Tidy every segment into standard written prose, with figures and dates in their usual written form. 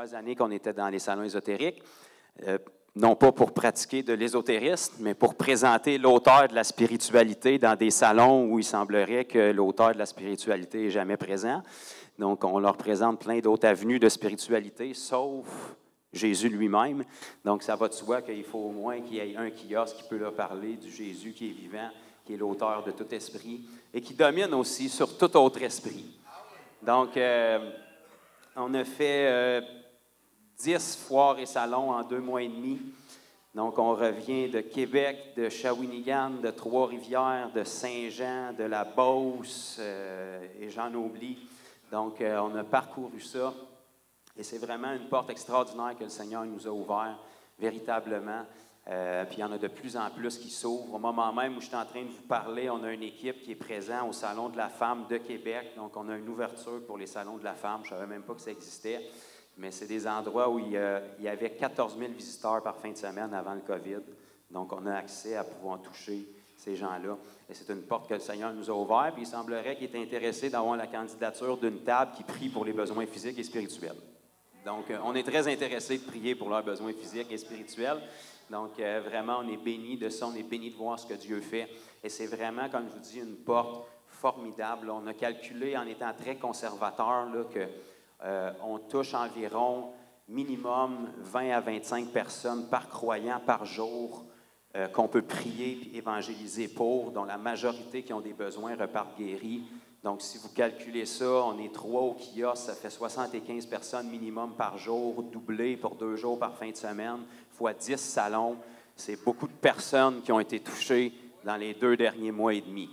plusieurs années qu'on était dans les salons ésotériques, non pas pour pratiquer de l'ésotérisme, mais pour présenter l'auteur de la spiritualité dans des salons où il semblerait que l'auteur de la spiritualité n'est jamais présent. Donc, on leur présente plein d'autres avenues de spiritualité, sauf Jésus lui-même. Donc, ça va de soi qu'il faut au moins qu'il y ait un kiosque qui peut leur parler du Jésus qui est vivant, qui est l'auteur de tout esprit et qui domine aussi sur tout autre esprit. Donc, on a fait 10 foires et salons en 2 mois et demi. Donc, on revient de Québec, de Shawinigan, de Trois-Rivières, de Saint-Jean, de la Beauce, et j'en oublie. Donc, on a parcouru ça. Et c'est vraiment une porte extraordinaire que le Seigneur nous a ouverte, véritablement. Puis il y en a de plus en plus qui s'ouvrent. Au moment même où je suis en train de vous parler, on a une équipe qui est présente au Salon de la Femme de Québec. Donc, on a une ouverture pour les Salons de la Femme. Je ne savais même pas que ça existait. Mais c'est des endroits où il y avait 14 000 visiteurs par fin de semaine avant le COVID. Donc, on a accès à pouvoir toucher ces gens-là. Et c'est une porte que le Seigneur nous a ouverte. Puis il semblerait qu'il est intéressé d'avoir la candidature d'une table qui prie pour les besoins physiques et spirituels. Donc, on est très intéressé de prier pour leurs besoins physiques et spirituels. Donc, vraiment, on est bénis de ça, on est bénis de voir ce que Dieu fait. Et c'est vraiment, comme je vous dis, une porte formidable. On a calculé, en étant très conservateur, qu'on touche environ minimum 20 à 25 personnes par croyant par jour qu'on peut prier et évangéliser pour, dont la majorité qui ont des besoins repartent guéris. Donc, si vous calculez ça, on est 3 au kiosque, ça fait 75 personnes minimum par jour, doublé pour 2 jours par fin de semaine, fois 10 salons. C'est beaucoup de personnes qui ont été touchées dans les 2 derniers mois et demi.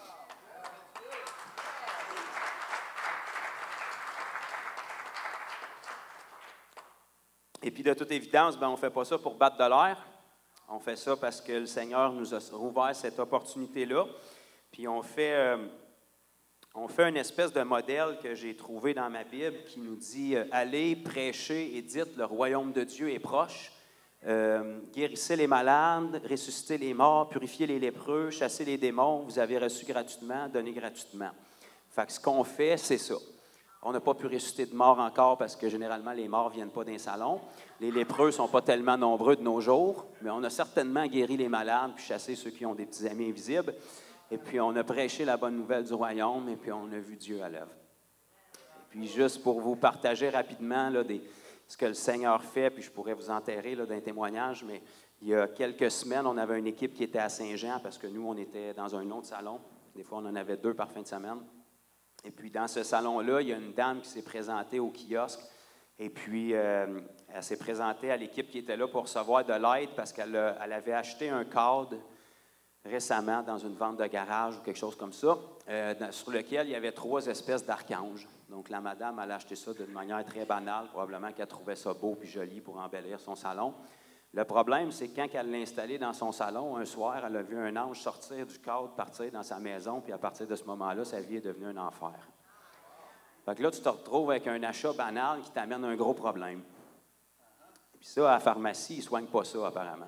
Et puis, de toute évidence, on ne fait pas ça pour battre de l'air. On fait ça parce que le Seigneur nous a rouvert cette opportunité-là. Puis, on fait une espèce de modèle que j'ai trouvé dans ma Bible qui nous dit « Allez, prêchez et dites, le royaume de Dieu est proche. Guérissez les malades, ressuscitez les morts, purifiez les lépreux, chassez les démons. Vous avez reçu gratuitement, donnez gratuitement. » Fait que ce qu'on fait, c'est ça. On n'a pas pu ressusciter de morts encore parce que généralement, les morts ne viennent pas d'un salon. Les lépreux ne sont pas tellement nombreux de nos jours, mais on a certainement guéri les malades puis chassé ceux qui ont des petits amis invisibles. Et puis, on a prêché la bonne nouvelle du royaume, et puis on a vu Dieu à l'œuvre. Et puis, juste pour vous partager rapidement ce que le Seigneur fait, puis je pourrais vous enterrer d'un témoignage, mais il y a quelques semaines, on avait une équipe qui était à Saint-Jean, parce que nous, on était dans un autre salon. Des fois, on en avait 2 par fin de semaine. Et puis, dans ce salon-là, il y a une dame qui s'est présentée au kiosque, et puis, elle s'est présentée à l'équipe qui était là pour recevoir de l'aide, parce qu'elle avait acheté un cadre récemment dans une vente de garage ou quelque chose comme ça, sur lequel il y avait 3 espèces d'archanges. Donc, la madame, elle a acheté ça d'une manière très banale, probablement qu'elle trouvait ça beau puis joli pour embellir son salon. Le problème, c'est que quand elle l'a installé dans son salon, un soir, elle a vu un ange sortir du cadre, partir dans sa maison, puis à partir de ce moment-là, sa vie est devenue un enfer. Fait que là, tu te retrouves avec un achat banal qui t'amène un gros problème. Puis ça, à la pharmacie, ils ne soignent pas ça, apparemment.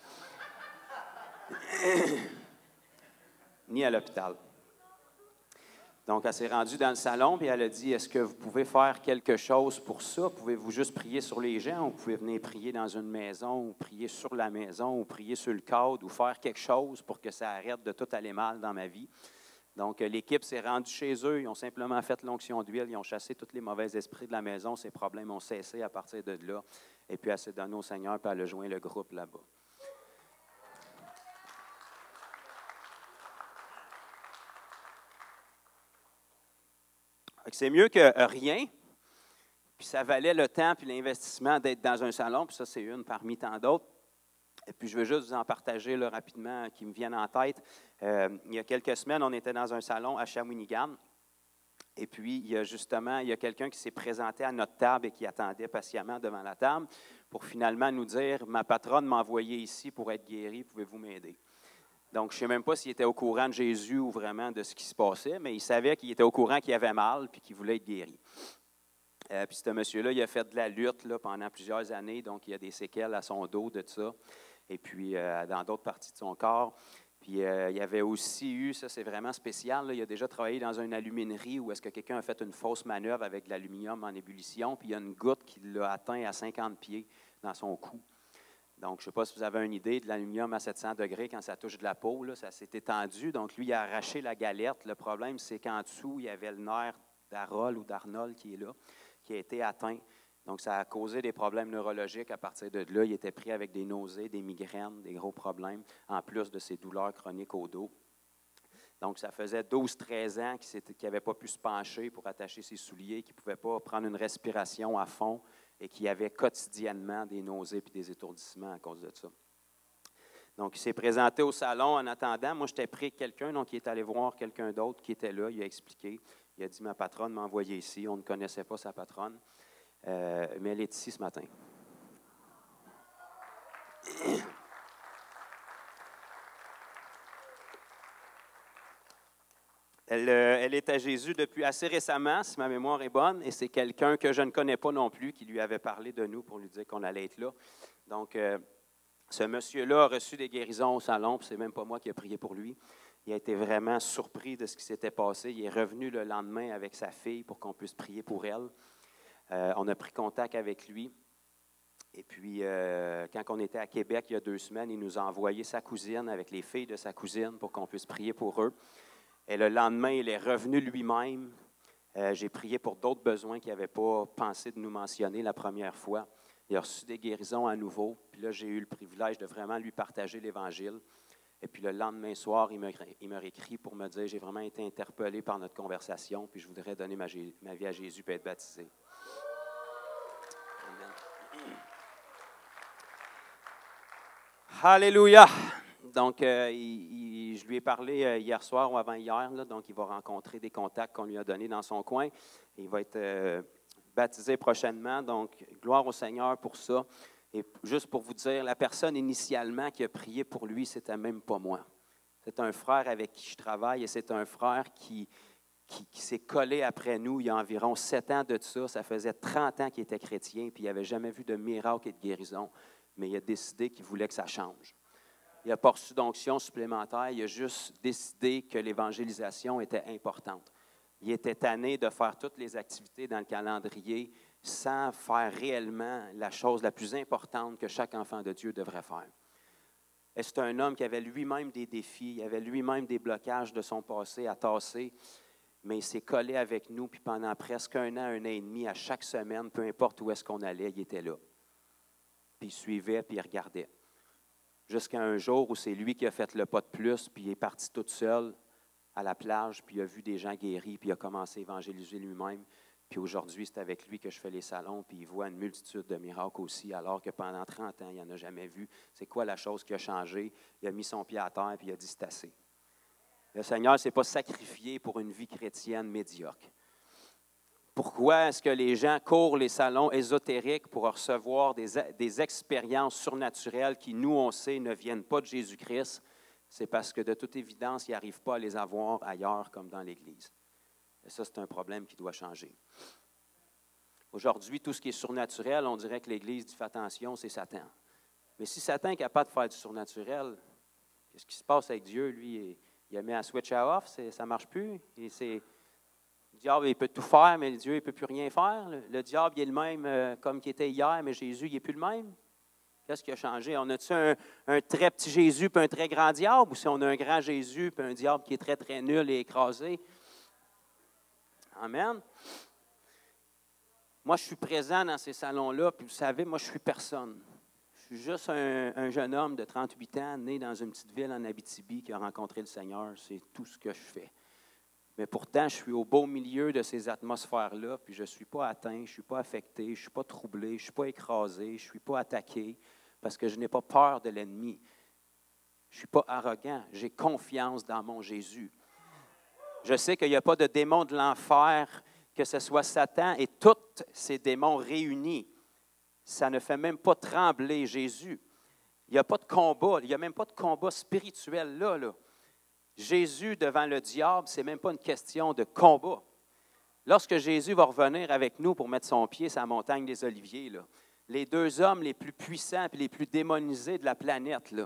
Ni à l'hôpital. Donc, elle s'est rendue dans le salon, puis elle a dit, est-ce que vous pouvez faire quelque chose pour ça? Pouvez-vous juste prier sur les gens, ou vous pouvez venir prier dans une maison, ou prier sur la maison, ou prier sur le cadre, ou faire quelque chose pour que ça arrête de tout aller mal dans ma vie? Donc, l'équipe s'est rendue chez eux, ils ont simplement fait l'onction d'huile, ils ont chassé tous les mauvais esprits de la maison, ces problèmes ont cessé à partir de là, et puis elle s'est donnée au Seigneur, puis elle a joint le groupe là-bas. C'est mieux que rien, puis ça valait le temps puis l'investissement d'être dans un salon, puis ça, c'est une parmi tant d'autres. Et puis, je veux juste vous en partager là, rapidement, qui me viennent en tête. Il y a quelques semaines, on était dans un salon à Shawinigan, et puis il y a quelqu'un qui s'est présenté à notre table et qui attendait patiemment devant la table pour finalement nous dire « Ma patronne m'a envoyé ici pour être guéri, pouvez-vous m'aider? » Donc, je ne sais même pas s'il était au courant de Jésus ou vraiment de ce qui se passait, mais il savait qu'il était au courant qu'il avait mal et qu'il voulait être guéri. Puis ce monsieur-là, il a fait de la lutte là, pendant plusieurs années, donc il y a des séquelles à son dos de ça, et puis dans d'autres parties de son corps. Puis il y avait aussi eu, ça c'est vraiment spécial, là, il a déjà travaillé dans une aluminerie où est-ce que quelqu'un a fait une fausse manœuvre avec de l'aluminium en ébullition, puis il y a une goutte qui l'a atteint à 50 pieds dans son cou. Donc, je ne sais pas si vous avez une idée de l'aluminium à 700 degrés, quand ça touche de la peau, là, ça s'est étendu. Donc, lui, il a arraché la galette. Le problème, c'est qu'en dessous, il y avait le nerf d'Arol ou d'Arnold qui est là, qui a été atteint. Donc, ça a causé des problèmes neurologiques. À partir de là, il était pris avec des nausées, des migraines, des gros problèmes, en plus de ses douleurs chroniques au dos. Donc, ça faisait 12-13 ans qu'il n'avait pas pu se pencher pour attacher ses souliers, qu'il ne pouvait pas prendre une respiration à fond et qu'il avait quotidiennement des nausées et des étourdissements à cause de ça. Donc, il s'est présenté au salon en attendant. Moi, j'étais pris avec quelqu'un, donc il est allé voir quelqu'un d'autre qui était là. Il a expliqué. Il a dit, ma patronne m'a envoyé ici. On ne connaissait pas sa patronne, mais elle est ici ce matin. Elle est à Jésus depuis assez récemment, si ma mémoire est bonne, et c'est quelqu'un que je ne connais pas non plus qui lui avait parlé de nous pour lui dire qu'on allait être là. Donc, ce monsieur-là a reçu des guérisons au salon, puis c'est même pas moi qui ai prié pour lui. Il a été vraiment surpris de ce qui s'était passé. Il est revenu le lendemain avec sa fille pour qu'on puisse prier pour elle. On a pris contact avec lui. Et puis, quand on était à Québec il y a 2 semaines, il nous a envoyé sa cousine avec les filles de sa cousine pour qu'on puisse prier pour eux. Et le lendemain, il est revenu lui-même. J'ai prié pour d'autres besoins qu'il n'avait pas pensé de nous mentionner la première fois. Il a reçu des guérisons à nouveau. Puis là, j'ai eu le privilège de vraiment lui partager l'Évangile. Et puis le lendemain soir, il m'a écrit pour me dire, j'ai vraiment été interpellé par notre conversation, puis je voudrais donner ma vie à Jésus et être baptisé. Amen. Alléluia! Donc, je lui ai parlé hier soir ou avant-hier, là, donc il va rencontrer des contacts qu'on lui a donnés dans son coin. Il va être baptisé prochainement, donc gloire au Seigneur pour ça. Et juste pour vous dire, la personne initialement qui a prié pour lui, c'était même pas moi. C'est un frère avec qui je travaille et c'est un frère qui s'est collé après nous il y a environ 7 ans de ça. Ça faisait 30 ans qu'il était chrétien puis il n'avait jamais vu de miracle et de guérison, mais il a décidé qu'il voulait que ça change. Il n'a pas reçu d'onction supplémentaire, il a juste décidé que l'évangélisation était importante. Il était tanné de faire toutes les activités dans le calendrier sans faire réellement la chose la plus importante que chaque enfant de Dieu devrait faire. Et c'est un homme qui avait lui-même des défis, il avait lui-même des blocages de son passé à tasser, mais il s'est collé avec nous, puis pendant presque 1 an et demi, à chaque semaine, peu importe où est-ce qu'on allait, il était là. Puis il suivait, puis il regardait. Jusqu'à un jour où c'est lui qui a fait le pas de plus, puis il est parti tout seul à la plage, puis il a vu des gens guéris, puis il a commencé à évangéliser lui-même. Puis aujourd'hui, c'est avec lui que je fais les salons, puis il voit une multitude de miracles aussi, alors que pendant 30 ans, il n'en a jamais vu. C'est quoi la chose qui a changé? Il a mis son pied à terre, puis il a dit, c'est assez. Le Seigneur ne s'est pas sacrifié pour une vie chrétienne médiocre. Pourquoi est-ce que les gens courent les salons ésotériques pour recevoir des expériences surnaturelles qui, nous, on sait, ne viennent pas de Jésus-Christ? C'est parce que, de toute évidence, ils n'arrivent pas à les avoir ailleurs comme dans l'Église. Et ça, c'est un problème qui doit changer. Aujourd'hui, tout ce qui est surnaturel, on dirait que l'Église dit « fais attention, c'est Satan ». Mais si Satan est capable de faire du surnaturel, qu'est-ce qui se passe avec Dieu? Lui, il a mis un switch à off, ça ne marche plus. Le diable, il peut tout faire, mais Dieu, il ne peut plus rien faire. Le diable, il est le même comme qu'il était hier, mais Jésus, il n'est plus le même. Qu'est-ce qui a changé? On a-tu un très petit Jésus puis un très grand diable, ou si on a un grand Jésus puis un diable qui est très, très nul et écrasé? Amen. Moi, je suis présent dans ces salons-là, puis vous savez, moi, je suis personne. Je suis juste un jeune homme de 38 ans, né dans une petite ville en Abitibi qui a rencontré le Seigneur. C'est tout ce que je fais. Mais pourtant, je suis au beau milieu de ces atmosphères-là, puis je ne suis pas atteint, je ne suis pas affecté, je ne suis pas troublé, je ne suis pas écrasé, je ne suis pas attaqué, parce que je n'ai pas peur de l'ennemi. Je ne suis pas arrogant, j'ai confiance dans mon Jésus. Je sais qu'il n'y a pas de démon de l'enfer, que ce soit Satan et tous ces démons réunis. Ça ne fait même pas trembler Jésus. Il n'y a pas de combat, il n'y a même pas de combat spirituel là. Jésus devant le diable, ce n'est même pas une question de combat. Lorsque Jésus va revenir avec nous pour mettre son pied sur la montagne des Oliviers, là, les 2 hommes les plus puissants et les plus démonisés de la planète, là,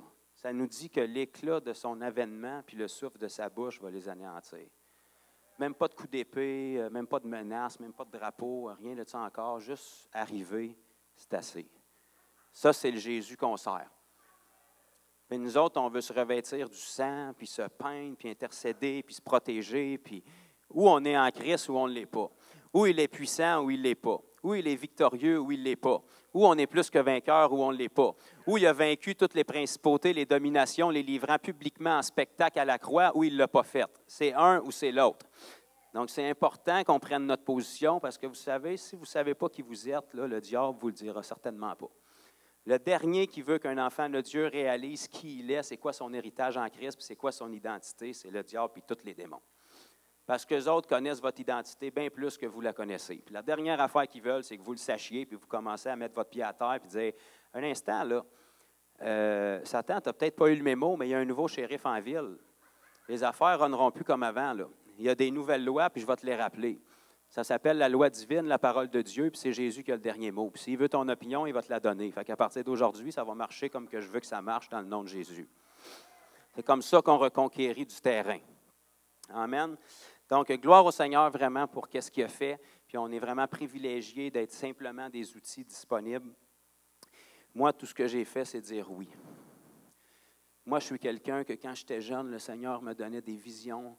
ça nous dit que l'éclat de son avènement puis le souffle de sa bouche va les anéantir. Même pas de coup d'épée, même pas de menace, même pas de drapeau, rien de ça encore, juste arriver, c'est assez. Ça, c'est le Jésus qu'on sert. Mais nous autres, on veut se revêtir du sang, puis se peindre, puis intercéder, puis se protéger, puis où on est en Christ, ou on ne l'est pas. Où il est puissant, ou il ne l'est pas. Où il est victorieux, ou il ne l'est pas. Où on est plus que vainqueur, ou on ne l'est pas. Où il a vaincu toutes les principautés, les dominations, les livrant publiquement en spectacle à la croix, ou il ne l'a pas fait. C'est un ou c'est l'autre. Donc, c'est important qu'on prenne notre position, parce que vous savez, si vous ne savez pas qui vous êtes, là, le diable ne vous le dira certainement pas. Le dernier qui veut qu'un enfant de Dieu réalise qui il est, c'est quoi son héritage en Christ, puis c'est quoi son identité, c'est le diable et tous les démons. Parce qu'eux autres connaissent votre identité bien plus que vous la connaissez. Puis la dernière affaire qu'ils veulent, c'est que vous le sachiez, puis vous commencez à mettre votre pied à terre, puis dire, un instant, là, Satan, tu n'as peut-être pas eu le mémo, mais il y a un nouveau shérif en ville. Les affaires ne runneront plus comme avant, là. Il y a des nouvelles lois, puis je vais te les rappeler. Ça s'appelle la loi divine, la parole de Dieu, puis c'est Jésus qui a le dernier mot. Puis s'il veut ton opinion, il va te la donner. Fait qu'à partir d'aujourd'hui, ça va marcher comme que je veux que ça marche dans le nom de Jésus. C'est comme ça qu'on reconquérit du terrain. Amen. Donc, gloire au Seigneur vraiment pour ce qu'il a fait. Puis on est vraiment privilégié d'être simplement des outils disponibles. Moi, tout ce que j'ai fait, c'est dire oui. Moi, je suis quelqu'un que quand j'étais jeune, le Seigneur me donnait des visions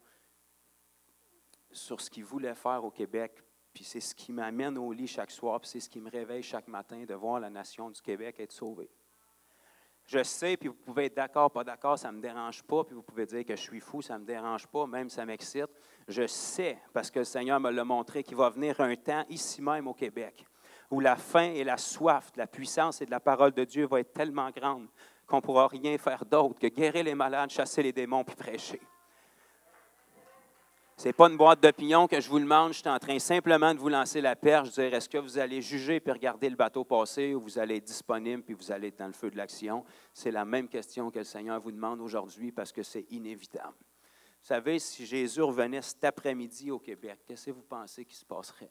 sur ce qu'il voulait faire au Québec. Puis c'est ce qui m'amène au lit chaque soir, puis c'est ce qui me réveille chaque matin de voir la nation du Québec être sauvée. Je sais, puis vous pouvez être d'accord, pas d'accord, ça ne me dérange pas, puis vous pouvez dire que je suis fou, ça ne me dérange pas, même ça m'excite. Je sais, parce que le Seigneur me l'a montré, qu'il va venir un temps, ici même au Québec, où la faim et la soif de la puissance et de la parole de Dieu va être tellement grande qu'on ne pourra rien faire d'autre que guérir les malades, chasser les démons, puis prêcher. Ce n'est pas une boîte d'opinion que je vous demande, je suis en train simplement de vous lancer la perche, dire est-ce que vous allez juger puis regarder le bateau passer ou vous allez être disponible puis vous allez être dans le feu de l'action? C'est la même question que le Seigneur vous demande aujourd'hui parce que c'est inévitable. Vous savez, si Jésus revenait cet après-midi au Québec, qu'est-ce que vous pensez qui se passerait?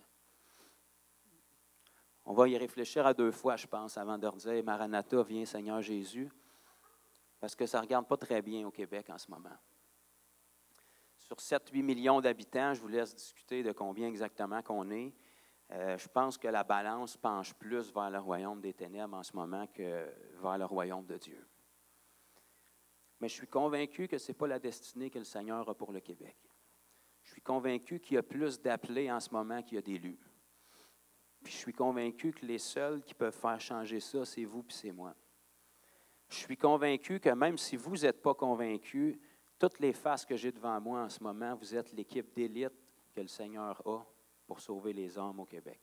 On va y réfléchir à 2 fois, je pense, avant de redire Maranatha, viens Seigneur Jésus, parce que ça ne regarde pas très bien au Québec en ce moment. Sur 7-8 millions d'habitants, je vous laisse discuter de combien exactement qu'on est. Je pense que la balance penche plus vers le royaume des ténèbres en ce moment que vers le royaume de Dieu. Mais je suis convaincu que ce n'est pas la destinée que le Seigneur a pour le Québec. Je suis convaincu qu'il y a plus d'appelés en ce moment qu'il y a d'élus. Puis je suis convaincu que les seuls qui peuvent faire changer ça, c'est vous et c'est moi. Je suis convaincu que même si vous n'êtes pas convaincus, toutes les faces que j'ai devant moi en ce moment, vous êtes l'équipe d'élite que le Seigneur a pour sauver les âmes au Québec.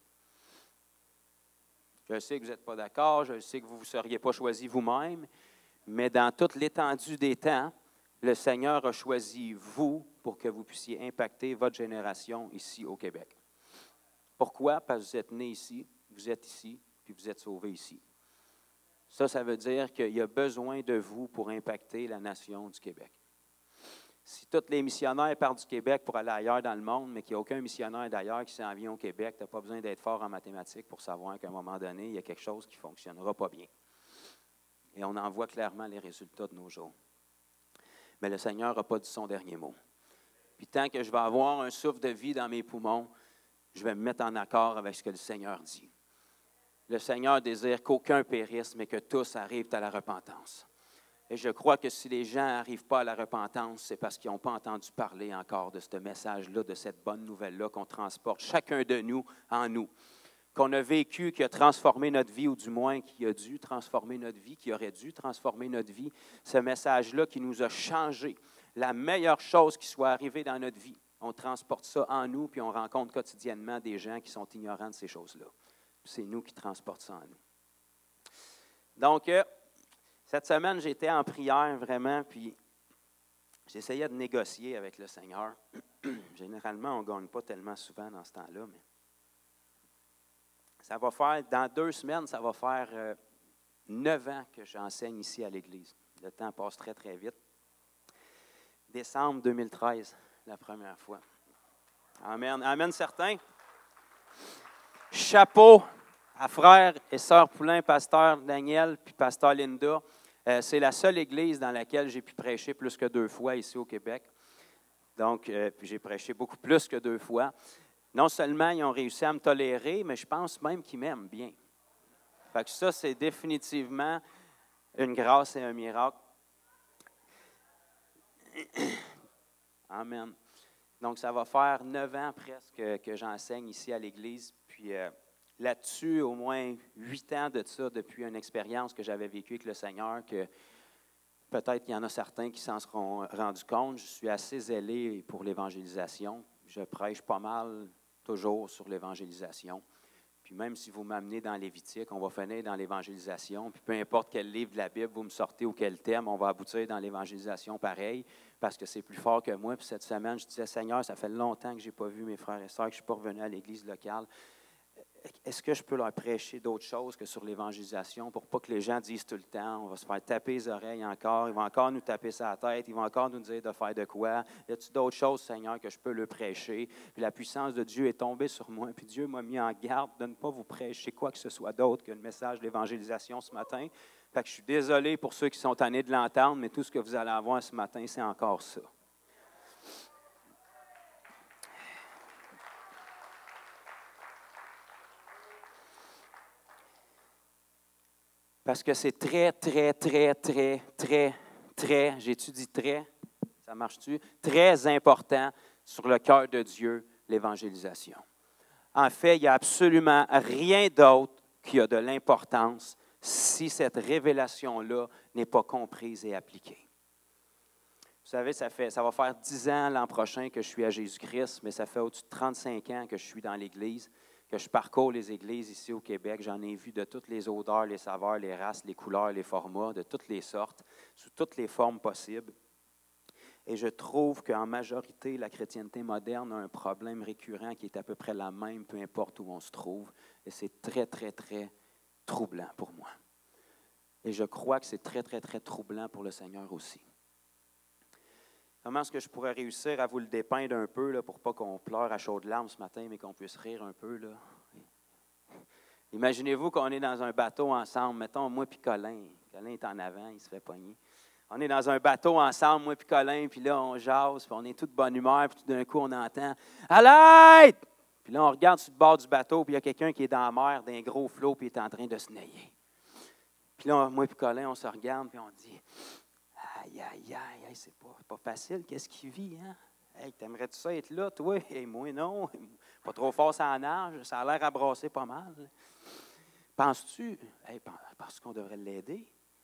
Je sais que vous n'êtes pas d'accord, je sais que vous ne vous seriez pas choisi vous-même, mais dans toute l'étendue des temps, le Seigneur a choisi vous pour que vous puissiez impacter votre génération ici au Québec. Pourquoi? Parce que vous êtes né ici, vous êtes ici, puis vous êtes sauvé ici. Ça veut dire qu'il y a besoin de vous pour impacter la nation du Québec. Si tous les missionnaires partent du Québec pour aller ailleurs dans le monde, mais qu'il n'y a aucun missionnaire d'ailleurs qui s'en vient au Québec, tu n'as pas besoin d'être fort en mathématiques pour savoir qu'à un moment donné, il y a quelque chose qui ne fonctionnera pas bien. Et on en voit clairement les résultats de nos jours. Mais le Seigneur n'a pas dit son dernier mot. Puis tant que je vais avoir un souffle de vie dans mes poumons, je vais me mettre en accord avec ce que le Seigneur dit. Le Seigneur désire qu'aucun périsse, mais que tous arrivent à la repentance. Et je crois que si les gens n'arrivent pas à la repentance, c'est parce qu'ils n'ont pas entendu parler encore de ce message-là, de cette bonne nouvelle-là qu'on transporte chacun de nous en nous. Qu'on a vécu, qui a transformé notre vie, ou du moins qui a dû transformer notre vie, qui aurait dû transformer notre vie. Ce message-là qui nous a changé. La meilleure chose qui soit arrivée dans notre vie. On transporte ça en nous, puis on rencontre quotidiennement des gens qui sont ignorants de ces choses-là. C'est nous qui transportons ça en nous. Donc, cette semaine, j'étais en prière vraiment, puis j'essayais de négocier avec le Seigneur. Généralement, on ne gagne pas tellement souvent dans ce temps-là, mais ça va faire, dans 2 semaines, ça va faire 9 ans que j'enseigne ici à l'Église. Le temps passe très, très vite. Décembre 2013, la première fois. Amen. Amen, certains. Chapeau à frère et sœur Poulain, pasteur Daniel, puis pasteur Linda. C'est la seule église dans laquelle j'ai pu prêcher plus que 2 fois ici au Québec. Donc, puis j'ai prêché beaucoup plus que 2 fois. Non seulement ils ont réussi à me tolérer, mais je pense même qu'ils m'aiment bien. Fait que ça, c'est définitivement une grâce et un miracle. Amen. Donc, ça va faire 9 ans presque que j'enseigne ici à l'Église. Puis là-dessus, au moins 8 ans de ça, depuis une expérience que j'avais vécue avec le Seigneur, que peut-être qu'il y en a certains qui s'en seront rendus compte. Je suis assez zélé pour l'évangélisation. Je prêche pas mal, toujours, sur l'évangélisation. Puis même si vous m'amenez dans Lévitique, on va finir dans l'évangélisation. Puis peu importe quel livre de la Bible vous me sortez ou quel thème, on va aboutir dans l'évangélisation pareil, parce que c'est plus fort que moi. Puis cette semaine, je disais, Seigneur, ça fait longtemps que je n'ai pas vu mes frères et sœurs, que je ne suis pas revenu à l'église locale. Est-ce que je peux leur prêcher d'autres choses que sur l'évangélisation pour pas que les gens disent tout le temps, on va se faire taper les oreilles encore, ils vont encore nous taper sur la tête, ils vont encore nous dire de faire de quoi? Y a-t-il d'autres choses, Seigneur, que je peux leur prêcher? Puis la puissance de Dieu est tombée sur moi, puis Dieu m'a mis en garde de ne pas vous prêcher quoi que ce soit d'autre que le message de l'évangélisation ce matin. Fait que je suis désolé pour ceux qui sont tannés de l'entendre, mais tout ce que vous allez avoir ce matin, c'est encore ça. Parce que c'est très, j'étudie très, ça marche-tu? Très important sur le cœur de Dieu, l'évangélisation. En fait, il n'y a absolument rien d'autre qui a de l'importance si cette révélation-là n'est pas comprise et appliquée. Vous savez, ça va faire 10 ans l'an prochain que je suis à Jésus-Christ, mais ça fait au-dessus de 35 ans que je suis dans l'Église, que je parcours les églises ici au Québec. J'en ai vu de toutes les odeurs, les saveurs, les races, les couleurs, les formats, de toutes les sortes, sous toutes les formes possibles. Et je trouve qu'en majorité, la chrétienté moderne a un problème récurrent qui est à peu près la même, peu importe où on se trouve. Et c'est très troublant pour moi. Et je crois que c'est très troublant pour le Seigneur aussi. Comment est-ce que je pourrais réussir à vous le dépeindre un peu, là, pour pas qu'on pleure à chaudes larmes ce matin, mais qu'on puisse rire un peu, là? Imaginez-vous qu'on est dans un bateau ensemble, mettons moi puis Colin. Colin est en avant, il se fait pogner. On est dans un bateau ensemble, moi puis Colin, puis là, on jase, puis on est tous de bonne humeur, puis tout d'un coup, on entend « À l'aide! » Puis là, on regarde sur le bord du bateau, puis il y a quelqu'un qui est dans la mer, d'un gros flot, puis il est en train de se nailler. Puis là, moi puis Colin, on se regarde, puis on dit « Aïe, c'est pas facile, qu'est-ce qu'il vit, hein? Hey, t'aimerais-tu ça être là, toi? Et moi, non. Pas trop fort, ça nage, ça a l'air à brasser pas mal. Penses-tu, penses-tu qu'on devrait l'aider?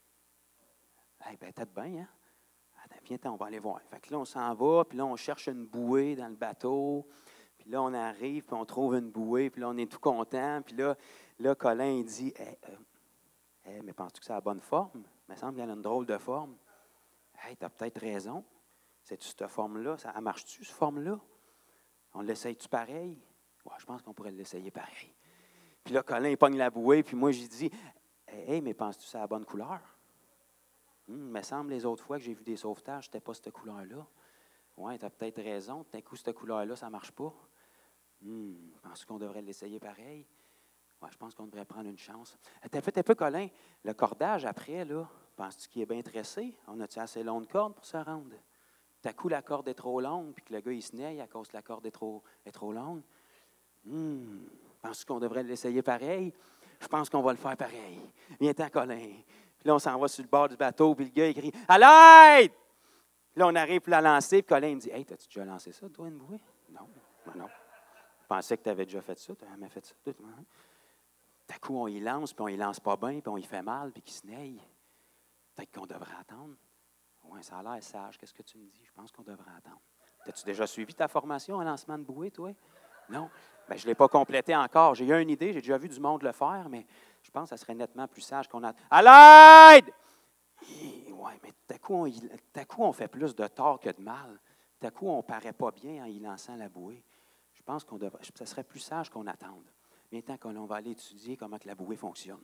Peut-être bien, hein? Attends, viens, on va aller voir. Fait que là, on s'en va, puis là, on cherche une bouée dans le bateau. Puis là, on arrive, puis on trouve une bouée, puis là, on est tout content. Puis là Colin, il dit, mais penses-tu que ça a la bonne forme? Il me semble qu'elle a une drôle de forme. Tu as peut-être raison. C'est-tu cette forme-là? Ça marche-tu, cette forme-là? On l'essaye-tu pareil? Ouais, je pense qu'on pourrait l'essayer pareil. Puis là, Colin, il pogne la bouée, puis moi, j'ai dit, mais penses-tu que ça a la bonne couleur? Il me semble, les autres fois que j'ai vu des sauvetages, c'était pas cette couleur-là. Oui, tu as peut-être raison. Tout d'un coup, cette couleur-là, ça ne marche pas. Penses-tu qu'on devrait l'essayer pareil? Oui, je pense qu'on devrait prendre une chance. T'as fait un peu, Colin, le cordage après, là, penses-tu qu'il est bien tressé? On a-tu assez long de corde pour se rendre? Tout à coup, la corde est trop longue, puis que le gars, il se naille à cause que la corde est trop longue. Penses-tu qu'on devrait l'essayer pareil? Je pense qu'on va le faire pareil. Viens-t'en, Colin. Puis là, on s'en va sur le bord du bateau, puis le gars, il crie « À l'aide! » Là, on arrive pour la lancer, puis Colin me dit « Hey, t'as-tu déjà lancé ça, toi, une bouée? » Non, non. Je pensais que tu avais déjà fait ça. Tu n'as jamais fait ça, toi. Tout à coup, on y lance, puis on y lance pas bien, puis on y fait mal, puis qu'il se naille. Peut-être qu'on devrait attendre. Oui, ça a l'air sage. Qu'est-ce que tu me dis? Je pense qu'on devrait attendre. As-tu déjà suivi ta formation en lancement de bouée, toi? Non. Bien, je ne l'ai pas complété encore. J'ai eu une idée, j'ai déjà vu du monde le faire, mais je pense que ça serait nettement plus sage qu'on attend. À l'aide! Oui, mais tout à coup, on fait plus de tort que de mal. Tout à coup, on ne paraît pas bien en y lançant la bouée. Je pense que ça serait plus sage qu'on attende. Bien tant qu'on va aller étudier comment que la bouée fonctionne.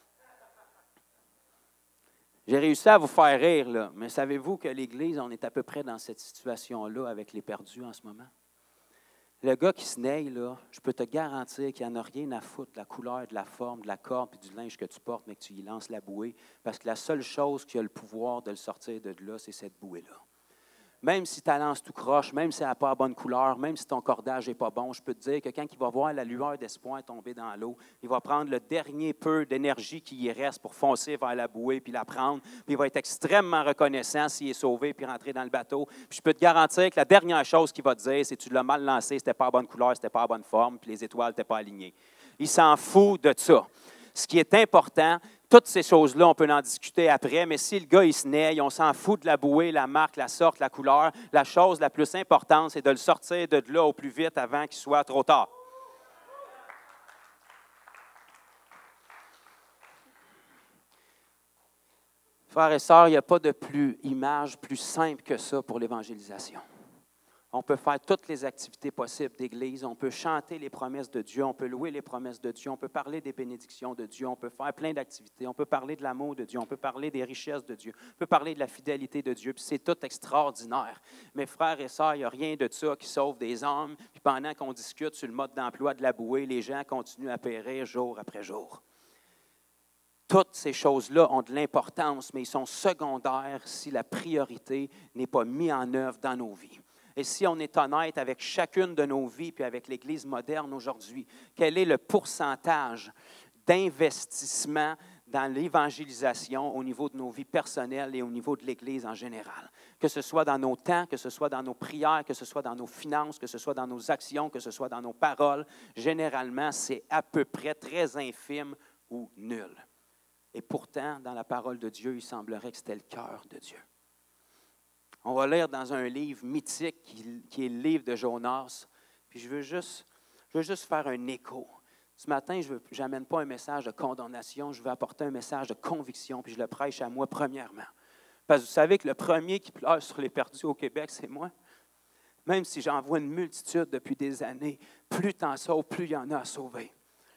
J'ai réussi à vous faire rire, là, mais savez-vous que l'Église, on est à peu près dans cette situation-là avec les perdus en ce moment? Le gars qui se naille, là, je peux te garantir qu'il n'y en a rien à foutre de la couleur, de la forme, de la corde et du linge que tu portes, mais que tu y lances la bouée. Parce que la seule chose qui a le pouvoir de le sortir de là, c'est cette bouée-là. Même si tu la lances tout croche, même si elle n'a pas la bonne couleur, même si ton cordage n'est pas bon, je peux te dire que quand il va voir la lueur d'espoir tomber dans l'eau, il va prendre le dernier peu d'énergie qui y reste pour foncer vers la bouée puis la prendre, puis il va être extrêmement reconnaissant s'il est sauvé puis rentrer dans le bateau. Puis je peux te garantir que la dernière chose qu'il va te dire, c'est que tu l'as mal lancé, c'était pas la bonne couleur, c'était pas la bonne forme, puis les étoiles n'étaient pas alignées. Il s'en fout de ça. Ce qui est important, toutes ces choses-là, on peut en discuter après, mais si le gars, il se naille, on s'en fout de la bouée, la marque, la sorte, la couleur. La chose la plus importante, c'est de le sortir de là au plus vite avant qu'il soit trop tard. Frères et sœurs, il n'y a pas de image plus simple que ça pour l'évangélisation. On peut faire toutes les activités possibles d'Église, on peut chanter les promesses de Dieu, on peut louer les promesses de Dieu, on peut parler des bénédictions de Dieu, on peut faire plein d'activités, on peut parler de l'amour de Dieu, on peut parler des richesses de Dieu, on peut parler de la fidélité de Dieu, puis c'est tout extraordinaire. Mais frères et sœurs, il n'y a rien de ça qui sauve des âmes, puis pendant qu'on discute sur le mode d'emploi de la bouée, les gens continuent à périr jour après jour. Toutes ces choses-là ont de l'importance, mais ils sont secondaires si la priorité n'est pas mise en œuvre dans nos vies. Et si on est honnête avec chacune de nos vies, puis avec l'Église moderne aujourd'hui, quel est le pourcentage d'investissement dans l'évangélisation au niveau de nos vies personnelles et au niveau de l'Église en général? Que ce soit dans nos temps, que ce soit dans nos prières, que ce soit dans nos finances, que ce soit dans nos actions, que ce soit dans nos paroles, généralement, c'est à peu près très infime ou nul. Et pourtant, dans la parole de Dieu, il semblerait que c'était le cœur de Dieu. On va lire dans un livre mythique qui est le livre de Jonas. Puis je veux juste faire un écho. Ce matin, je n'amène pas un message de condamnation, je veux apporter un message de conviction, puis je le prêche à moi premièrement. Parce que vous savez que le premier qui pleure sur les perdus au Québec, c'est moi. Même si j'en vois une multitude depuis des années, plus t'en sauves, plus il y en a à sauver.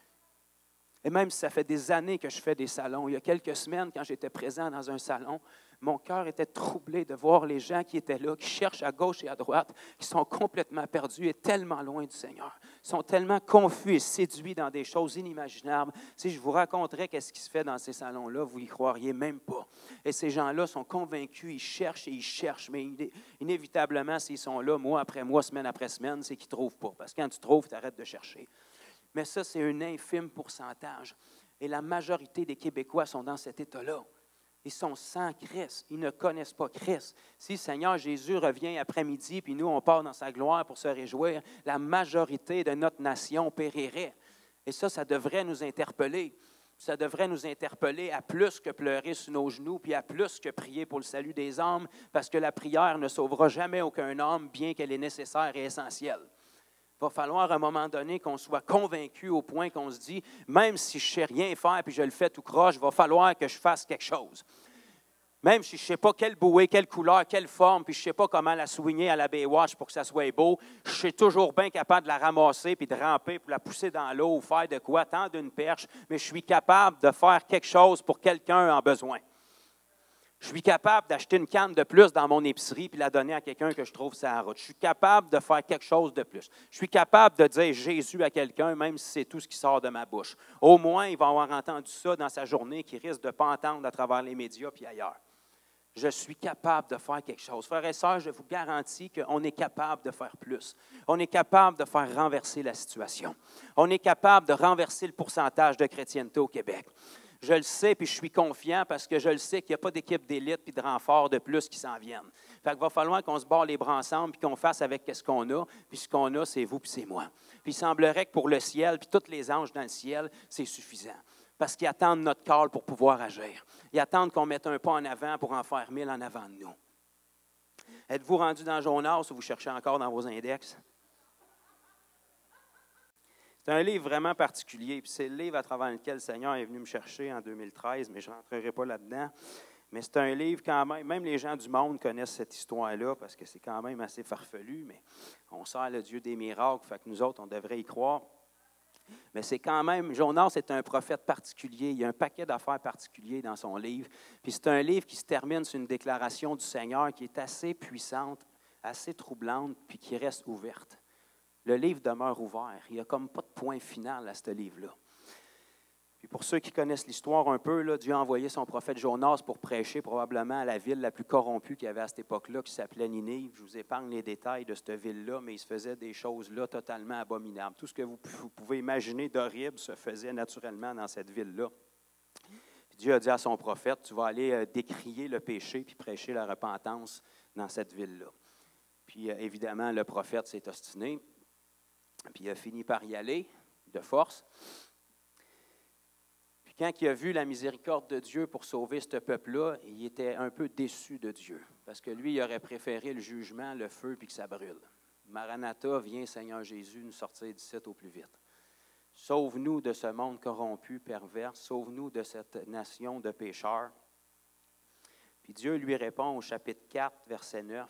Et même si ça fait des années que je fais des salons, il y a quelques semaines, quand j'étais présent dans un salon, mon cœur était troublé de voir les gens qui étaient là, qui cherchent à gauche et à droite, qui sont complètement perdus et tellement loin du Seigneur. Ils sont tellement confus et séduits dans des choses inimaginables. Si je vous raconterais qu'est-ce qui se fait dans ces salons-là, vous n'y croiriez même pas. Et ces gens-là sont convaincus, ils cherchent, mais inévitablement, s'ils sont là, mois après mois, semaine après semaine, c'est qu'ils ne trouvent pas. Parce que quand tu trouves, tu arrêtes de chercher. Mais ça, c'est un infime pourcentage. Et la majorité des Québécois sont dans cet état-là. Ils sont sans Christ. Ils ne connaissent pas Christ. Si le Seigneur Jésus revient après-midi, puis nous, on part dans sa gloire pour se réjouir, la majorité de notre nation périrait. Et ça devrait nous interpeller. Ça devrait nous interpeller à plus que pleurer sur nos genoux, puis à plus que prier pour le salut des âmes, parce que la prière ne sauvera jamais aucun homme, bien qu'elle est nécessaire et essentielle. Il va falloir à un moment donné qu'on soit convaincu au point qu'on se dit, même si je ne sais rien faire puis je le fais tout croche, il va falloir que je fasse quelque chose. Même si je ne sais pas quelle bouée, quelle couleur, quelle forme, puis je ne sais pas comment la soigner à la Baywatch pour que ça soit beau, je suis toujours bien capable de la ramasser puis de ramper pour la pousser dans l'eau ou faire de quoi, tendre une perche, mais je suis capable de faire quelque chose pour quelqu'un en besoin. Je suis capable d'acheter une canne de plus dans mon épicerie puis la donner à quelqu'un que je trouve sur la route. Je suis capable de faire quelque chose de plus. Je suis capable de dire Jésus à quelqu'un, même si c'est tout ce qui sort de ma bouche. Au moins, il va avoir entendu ça dans sa journée qu'il risque de ne pas entendre à travers les médias puis ailleurs. Je suis capable de faire quelque chose. Frères et sœurs, je vous garantis qu'on est capable de faire plus. On est capable de faire renverser la situation. On est capable de renverser le pourcentage de chrétienté au Québec. Je le sais, puis je suis confiant parce que je le sais qu'il n'y a pas d'équipe d'élite puis de renfort de plus qui s'en viennent. Fait qu'il va falloir qu'on se barre les bras ensemble puis qu'on fasse avec ce qu'on a. Puis ce qu'on a, c'est vous puis c'est moi. Puis il semblerait que pour le ciel, puis tous les anges dans le ciel, c'est suffisant. Parce qu'ils attendent notre call pour pouvoir agir. Ils attendent qu'on mette un pas en avant pour en faire 1000 en avant de nous. Êtes-vous rendu dans Jonas ou vous cherchez encore dans vos index? C'est un livre vraiment particulier, puis c'est le livre à travers lequel le Seigneur est venu me chercher en 2013, mais je ne rentrerai pas là-dedans. Mais c'est un livre quand même les gens du monde connaissent cette histoire-là, parce que c'est quand même assez farfelu, mais on sert le Dieu des miracles, fait que nous autres, on devrait y croire. Mais c'est quand même, Jonas est un prophète particulier, il y a un paquet d'affaires particuliers dans son livre, puis c'est un livre qui se termine sur une déclaration du Seigneur qui est assez puissante, assez troublante, puis qui reste ouverte. Le livre demeure ouvert. Il n'y a comme pas de point final à ce livre-là. Puis pour ceux qui connaissent l'histoire un peu, là, Dieu a envoyé son prophète Jonas pour prêcher probablement à la ville la plus corrompue qu'il y avait à cette époque-là, qui s'appelait Ninive. Je vous épargne les détails de cette ville-là, mais il se faisait des choses là totalement abominables. Tout ce que vous pouvez imaginer d'horrible se faisait naturellement dans cette ville-là. Puis Dieu a dit à son prophète, tu vas aller décrier le péché puis prêcher la repentance dans cette ville-là. Puis évidemment, le prophète s'est ostiné, puis il a fini par y aller de force. Quand il a vu la miséricorde de Dieu pour sauver ce peuple-là, il était un peu déçu de Dieu, parce que lui, il aurait préféré le jugement, le feu, puis que ça brûle. Maranatha, viens Seigneur Jésus, nous sortir d'ici au plus vite. Sauve-nous de ce monde corrompu, pervers, sauve-nous de cette nation de pécheurs. Puis Dieu lui répond au chapitre 4, verset 9,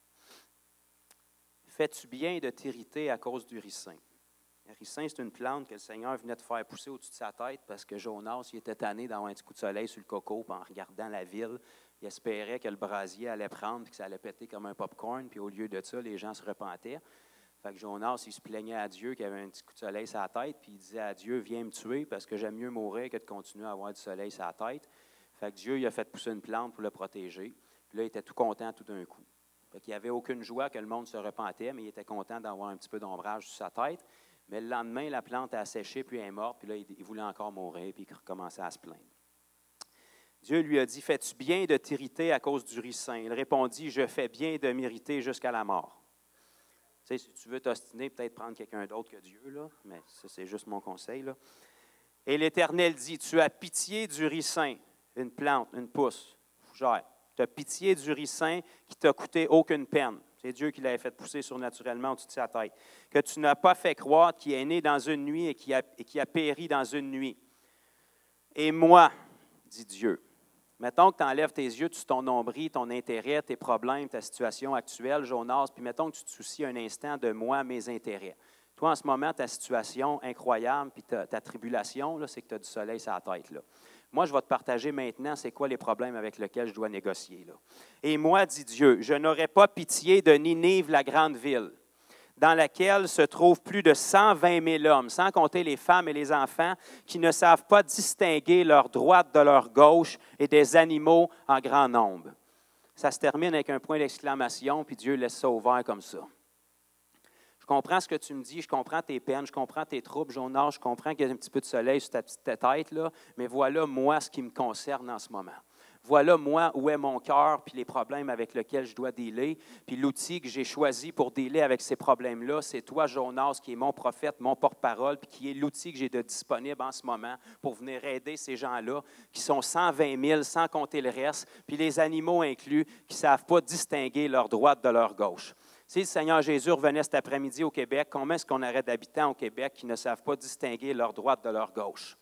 « Fais-tu bien de t'irriter à cause du ricin? » Le ricin, c'est une plante que le Seigneur venait de faire pousser au-dessus de sa tête parce que Jonas, il était tanné d'avoir un petit coup de soleil sur le coco, puis en regardant la ville, il espérait que le brasier allait prendre et que ça allait péter comme un popcorn, puis au lieu de ça, les gens se repentaient. Fait que Jonas, il se plaignait à Dieu qu'il avait un petit coup de soleil sur la tête, puis il disait à Dieu, viens me tuer parce que j'aime mieux mourir que de continuer à avoir du soleil sur la tête. Fait que Dieu, il a fait pousser une plante pour le protéger. Puis là, il était tout content tout d'un coup. Fait qu'il n'y avait aucune joie que le monde se repentait, mais il était content d'avoir un petit peu d'ombrage sur sa tête. Mais le lendemain, la plante a séché, puis elle est morte, puis là, il voulait encore mourir, puis il recommençait à se plaindre. Dieu lui a dit, « Fais-tu bien de t'irriter à cause du ricin? » Il répondit, « Je fais bien de m'irriter jusqu'à la mort. » Tu sais, si tu veux t'ostiner, peut-être prendre quelqu'un d'autre que Dieu, là, mais ça, c'est juste mon conseil, là. Et l'Éternel dit, « Tu as pitié du ricin, une plante, une pousse, fougère. Tu as pitié du ricin qui t'a coûté aucune peine. » C'est Dieu qui l'avait fait pousser surnaturellement au-dessus de sa tête. « Que tu n'as pas fait croître, qui est né dans une nuit et qui a péri dans une nuit. Et moi, dit Dieu, mettons que tu enlèves tes yeux sur ton nombril, ton intérêt, tes problèmes, ta situation actuelle, Jonas, puis mettons que tu te soucies un instant de moi, mes intérêts. Toi, en ce moment, ta situation incroyable, puis ta tribulation, là, c'est que tu as du soleil sur la tête, là. Moi, je vais te partager maintenant c'est quoi les problèmes avec lesquels je dois négocier. Là. Et moi, dit Dieu, je n'aurai pas pitié de Ninive, la grande ville, dans laquelle se trouvent plus de 120 000 hommes, sans compter les femmes et les enfants, qui ne savent pas distinguer leur droite de leur gauche et des animaux en grand nombre. Ça se termine avec un point d'exclamation, puis Dieu laisse ça ouvert comme ça. Je comprends ce que tu me dis, je comprends tes peines, je comprends tes troubles, Jonas, je comprends qu'il y a un petit peu de soleil sur ta petite tête, là, mais voilà, moi, ce qui me concerne en ce moment. Voilà, moi, où est mon cœur, puis les problèmes avec lesquels je dois dealer, puis l'outil que j'ai choisi pour dealer avec ces problèmes-là, c'est toi, Jonas, qui est mon prophète, mon porte-parole, puis qui est l'outil que j'ai de disponible en ce moment pour venir aider ces gens-là, qui sont 120 000, sans compter le reste, puis les animaux inclus, qui ne savent pas distinguer leur droite de leur gauche. Si le Seigneur Jésus revenait cet après-midi au Québec, combien est-ce qu'on aurait d'habitants au Québec qui ne savent pas distinguer leur droite de leur gauche?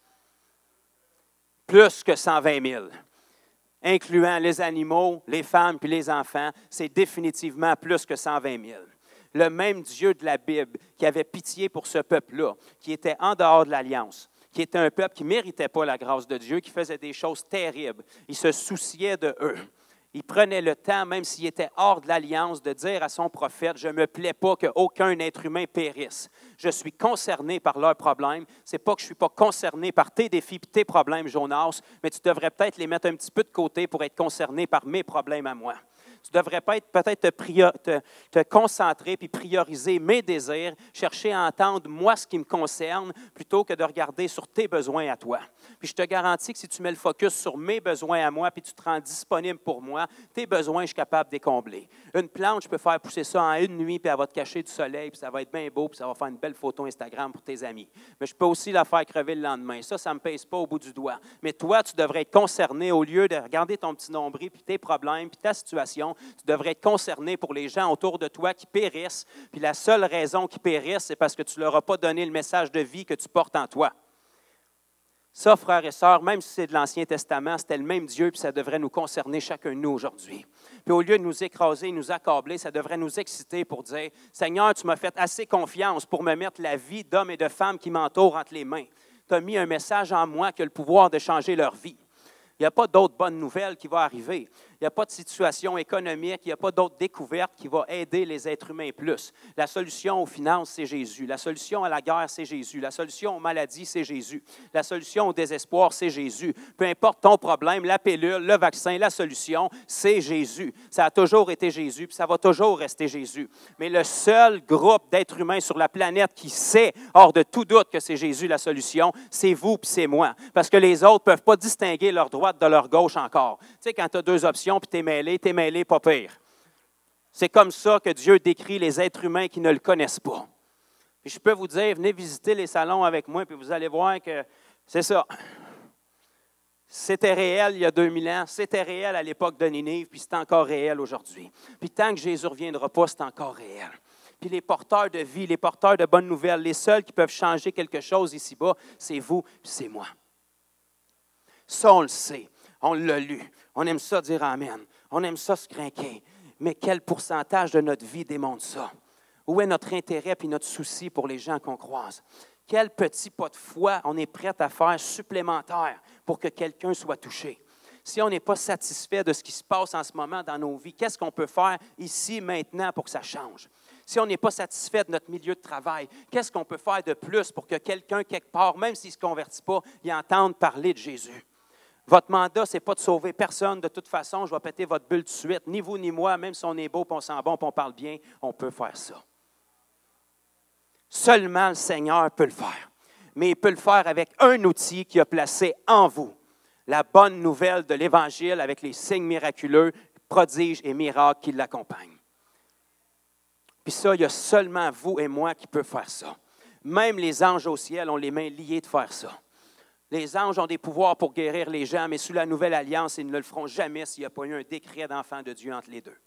Plus que 120 000, incluant les animaux, les femmes puis les enfants, c'est définitivement plus que 120 000. Le même Dieu de la Bible qui avait pitié pour ce peuple-là, qui était en dehors de l'Alliance, qui était un peuple qui ne méritait pas la grâce de Dieu, qui faisait des choses terribles, il se souciait de eux. Il prenait le temps, même s'il était hors de l'Alliance, de dire à son prophète, « Je ne me plais pas qu'aucun être humain périsse. Je suis concerné par leurs problèmes. Ce n'est pas que je ne suis pas concerné par tes défis et tes problèmes, Jonas, mais tu devrais peut-être les mettre un petit peu de côté pour être concerné par mes problèmes à moi. Tu devrais peut-être te concentrer puis prioriser mes désirs, chercher à entendre moi ce qui me concerne plutôt que de regarder sur tes besoins à toi. Puis je te garantis que si tu mets le focus sur mes besoins à moi puis tu te rends disponible pour moi, tes besoins, je suis capable de les combler. Une plante, je peux faire pousser ça en une nuit puis elle va te cacher du soleil puis ça va être bien beau puis ça va faire une belle photo Instagram pour tes amis. Mais je peux aussi la faire crever le lendemain. Ça ne me pèse pas au bout du doigt. Mais toi, tu devrais être concerné au lieu de regarder ton petit nombril puis tes problèmes puis ta situation. Tu devrais être concerné pour les gens autour de toi qui périssent. Puis la seule raison qu'ils périssent, c'est parce que tu ne leur as pas donné le message de vie que tu portes en toi. Ça, frères et sœurs, même si c'est de l'Ancien Testament, c'était le même Dieu, puis ça devrait nous concerner chacun de nous aujourd'hui. Puis au lieu de nous écraser, nous accabler, ça devrait nous exciter pour dire, « Seigneur, tu m'as fait assez confiance pour me mettre la vie d'hommes et de femmes qui m'entourent entre les mains. Tu as mis un message en moi qui a le pouvoir de changer leur vie. » Il n'y a pas d'autre bonne nouvelle qui va arriver. Il n'y a pas de situation économique, il n'y a pas d'autre découverte qui va aider les êtres humains plus. La solution aux finances, c'est Jésus. La solution à la guerre, c'est Jésus. La solution aux maladies, c'est Jésus. La solution au désespoir, c'est Jésus. Peu importe ton problème, la pilule, le vaccin, la solution, c'est Jésus. Ça a toujours été Jésus, puis ça va toujours rester Jésus. Mais le seul groupe d'êtres humains sur la planète qui sait, hors de tout doute, que c'est Jésus la solution, c'est vous puis c'est moi. Parce que les autres ne peuvent pas distinguer leur droite de leur gauche encore. Tu sais, quand tu as deux options puis tu es mêlé, pas pire. C'est comme ça que Dieu décrit les êtres humains qui ne le connaissent pas. Puis je peux vous dire, venez visiter les salons avec moi, puis vous allez voir que c'est ça. C'était réel il y a 2000 ans, c'était réel à l'époque de Ninive, puis c'est encore réel aujourd'hui. Puis tant que Jésus ne reviendra pas, c'est encore réel. Puis les porteurs de vie, les porteurs de bonnes nouvelles, les seuls qui peuvent changer quelque chose ici-bas, c'est vous, puis c'est moi. Ça, on le sait. On l'a lu. On aime ça dire Amen. On aime ça se craquer. Mais quel pourcentage de notre vie démontre ça? Où est notre intérêt et notre souci pour les gens qu'on croise? Quel petit pas de foi on est prêt à faire supplémentaire pour que quelqu'un soit touché? Si on n'est pas satisfait de ce qui se passe en ce moment dans nos vies, qu'est-ce qu'on peut faire ici, maintenant, pour que ça change? Si on n'est pas satisfait de notre milieu de travail, qu'est-ce qu'on peut faire de plus pour que quelqu'un, quelque part, même s'il ne se convertit pas, il entende parler de Jésus? Votre mandat, ce n'est pas de sauver personne. De toute façon, je vais péter votre bulle tout de suite. Ni vous, ni moi, même si on est beau, puis on sent bon, puis on parle bien, on peut faire ça. Seulement le Seigneur peut le faire. Mais il peut le faire avec un outil qu'il a placé en vous. La bonne nouvelle de l'Évangile avec les signes miraculeux, prodiges et miracles qui l'accompagnent. Puis ça, il y a seulement vous et moi qui peut faire ça. Même les anges au ciel ont les mains liées de faire ça. Les anges ont des pouvoirs pour guérir les gens, mais sous la nouvelle alliance, ils ne le feront jamais s'il n'y a pas eu un décret d'enfant de Dieu entre les deux.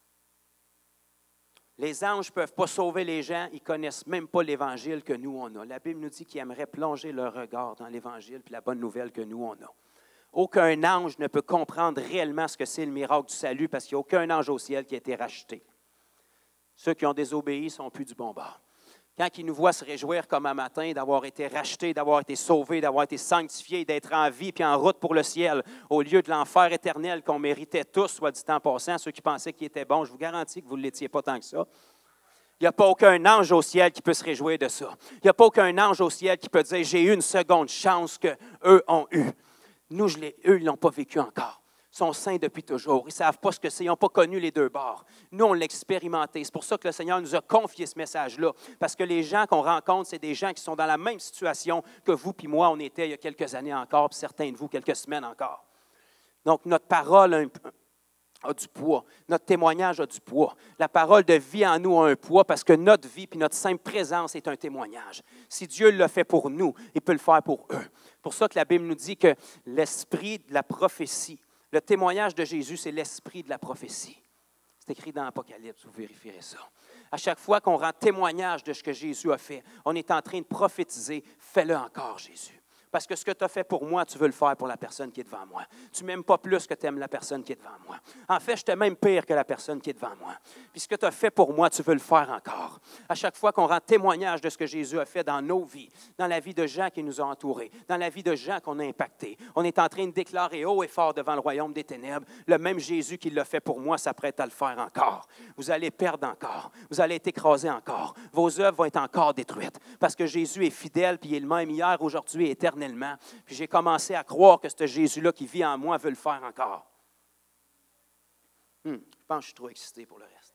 Les anges ne peuvent pas sauver les gens, ils ne connaissent même pas l'Évangile que nous, on a. La Bible nous dit qu'ils aimeraient plonger leur regard dans l'Évangile et la bonne nouvelle que nous, on a. Aucun ange ne peut comprendre réellement ce que c'est le miracle du salut parce qu'il n'y a aucun ange au ciel qui a été racheté. Ceux qui ont désobéi ne sont plus du bon bord. Quand ils nous voient se réjouir comme un matin d'avoir été rachetés, d'avoir été sauvés, d'avoir été sanctifiés, d'être en vie puis en route pour le ciel, au lieu de l'enfer éternel qu'on méritait tous, soit dit en passant, ceux qui pensaient qu'il était bon, je vous garantis que vous ne l'étiez pas tant que ça. Il n'y a pas aucun ange au ciel qui peut se réjouir de ça. Il n'y a pas aucun ange au ciel qui peut dire « j'ai eu une seconde chance qu'eux ont eue ». Nous, eux, ils ne l'ont pas vécu encore. Ils sont saints depuis toujours. Ils ne savent pas ce que c'est. Ils n'ont pas connu les deux bords. Nous, on l'a expérimenté. C'est pour ça que le Seigneur nous a confié ce message-là. Parce que les gens qu'on rencontre, c'est des gens qui sont dans la même situation que vous puis moi, on était il y a quelques années encore, puis certains de vous, quelques semaines encore. Donc, notre parole a du poids. Notre témoignage a du poids. La parole de vie en nous a un poids parce que notre vie puis notre simple présence est un témoignage. Si Dieu l'a fait pour nous, il peut le faire pour eux. C'est pour ça que la Bible nous dit que l'esprit de la prophétie, le témoignage de Jésus, c'est l'esprit de la prophétie. C'est écrit dans l'Apocalypse, vous vérifierez ça. À chaque fois qu'on rend témoignage de ce que Jésus a fait, on est en train de prophétiser, fais-le encore, Jésus. Parce que ce que tu as fait pour moi, tu veux le faire pour la personne qui est devant moi. Tu ne m'aimes pas plus que tu aimes la personne qui est devant moi. En fait, je t'aime même pire que la personne qui est devant moi. Puis ce que tu as fait pour moi, tu veux le faire encore. À chaque fois qu'on rend témoignage de ce que Jésus a fait dans nos vies, dans la vie de gens qui nous ont entourés, dans la vie de gens qu'on a impactés, on est en train de déclarer haut et fort devant le royaume des ténèbres, le même Jésus qui l'a fait pour moi s'apprête à le faire encore. Vous allez perdre encore. Vous allez être écrasés encore. Vos œuvres vont être encore détruites. Parce que Jésus est fidèle, puis il est le même hier, aujourd'hui et éternellement. Puis j'ai commencé à croire que ce Jésus-là qui vit en moi veut le faire encore. Je pense que je suis trop excité pour le reste.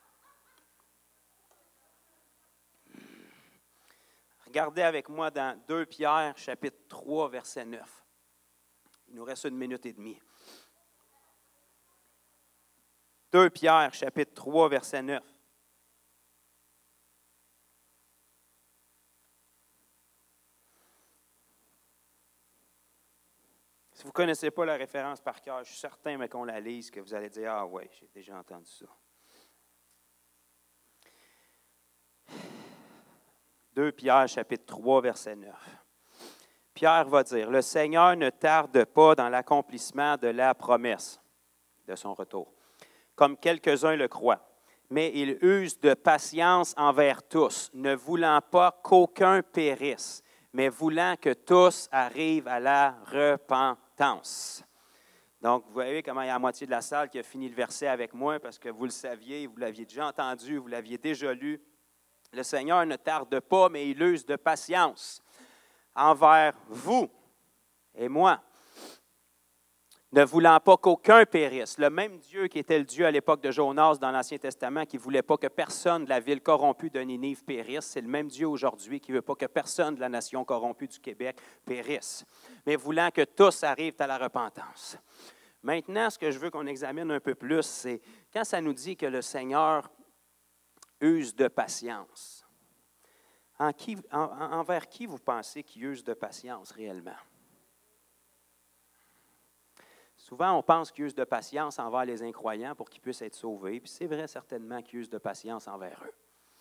Regardez avec moi dans 2 Pierre, chapitre 3, verset 9. Il nous reste 1 minute et demie. 2 Pierre, chapitre 3, verset 9. Si vous ne connaissez pas la référence par cœur, je suis certain mais qu'on la lise, que vous allez dire « Ah oui, j'ai déjà entendu ça ». 2 Pierre, chapitre 3, verset 9. Pierre va dire « Le Seigneur ne tarde pas dans l'accomplissement de la promesse de son retour, comme quelques-uns le croient, mais il use de patience envers tous, ne voulant pas qu'aucun périsse, mais voulant que tous arrivent à la repentance. » Donc, vous voyez comment il y a la moitié de la salle qui a fini le verset avec moi parce que vous le saviez, vous l'aviez déjà entendu, vous l'aviez déjà lu. Le Seigneur ne tarde pas, mais il use de patience envers vous et moi, ne voulant pas qu'aucun périsse. Le même Dieu qui était le Dieu à l'époque de Jonas dans l'Ancien Testament, qui ne voulait pas que personne de la ville corrompue de Ninive périsse, c'est le même Dieu aujourd'hui qui ne veut pas que personne de la nation corrompue du Québec périsse, mais voulant que tous arrivent à la repentance. Maintenant, ce que je veux qu'on examine un peu plus, c'est quand ça nous dit que le Seigneur use de patience. Envers qui vous pensez qu'il use de patience réellement? Souvent, on pense qu'il use de patience envers les incroyants pour qu'ils puissent être sauvés, puis c'est vrai certainement qu'il use de patience envers eux.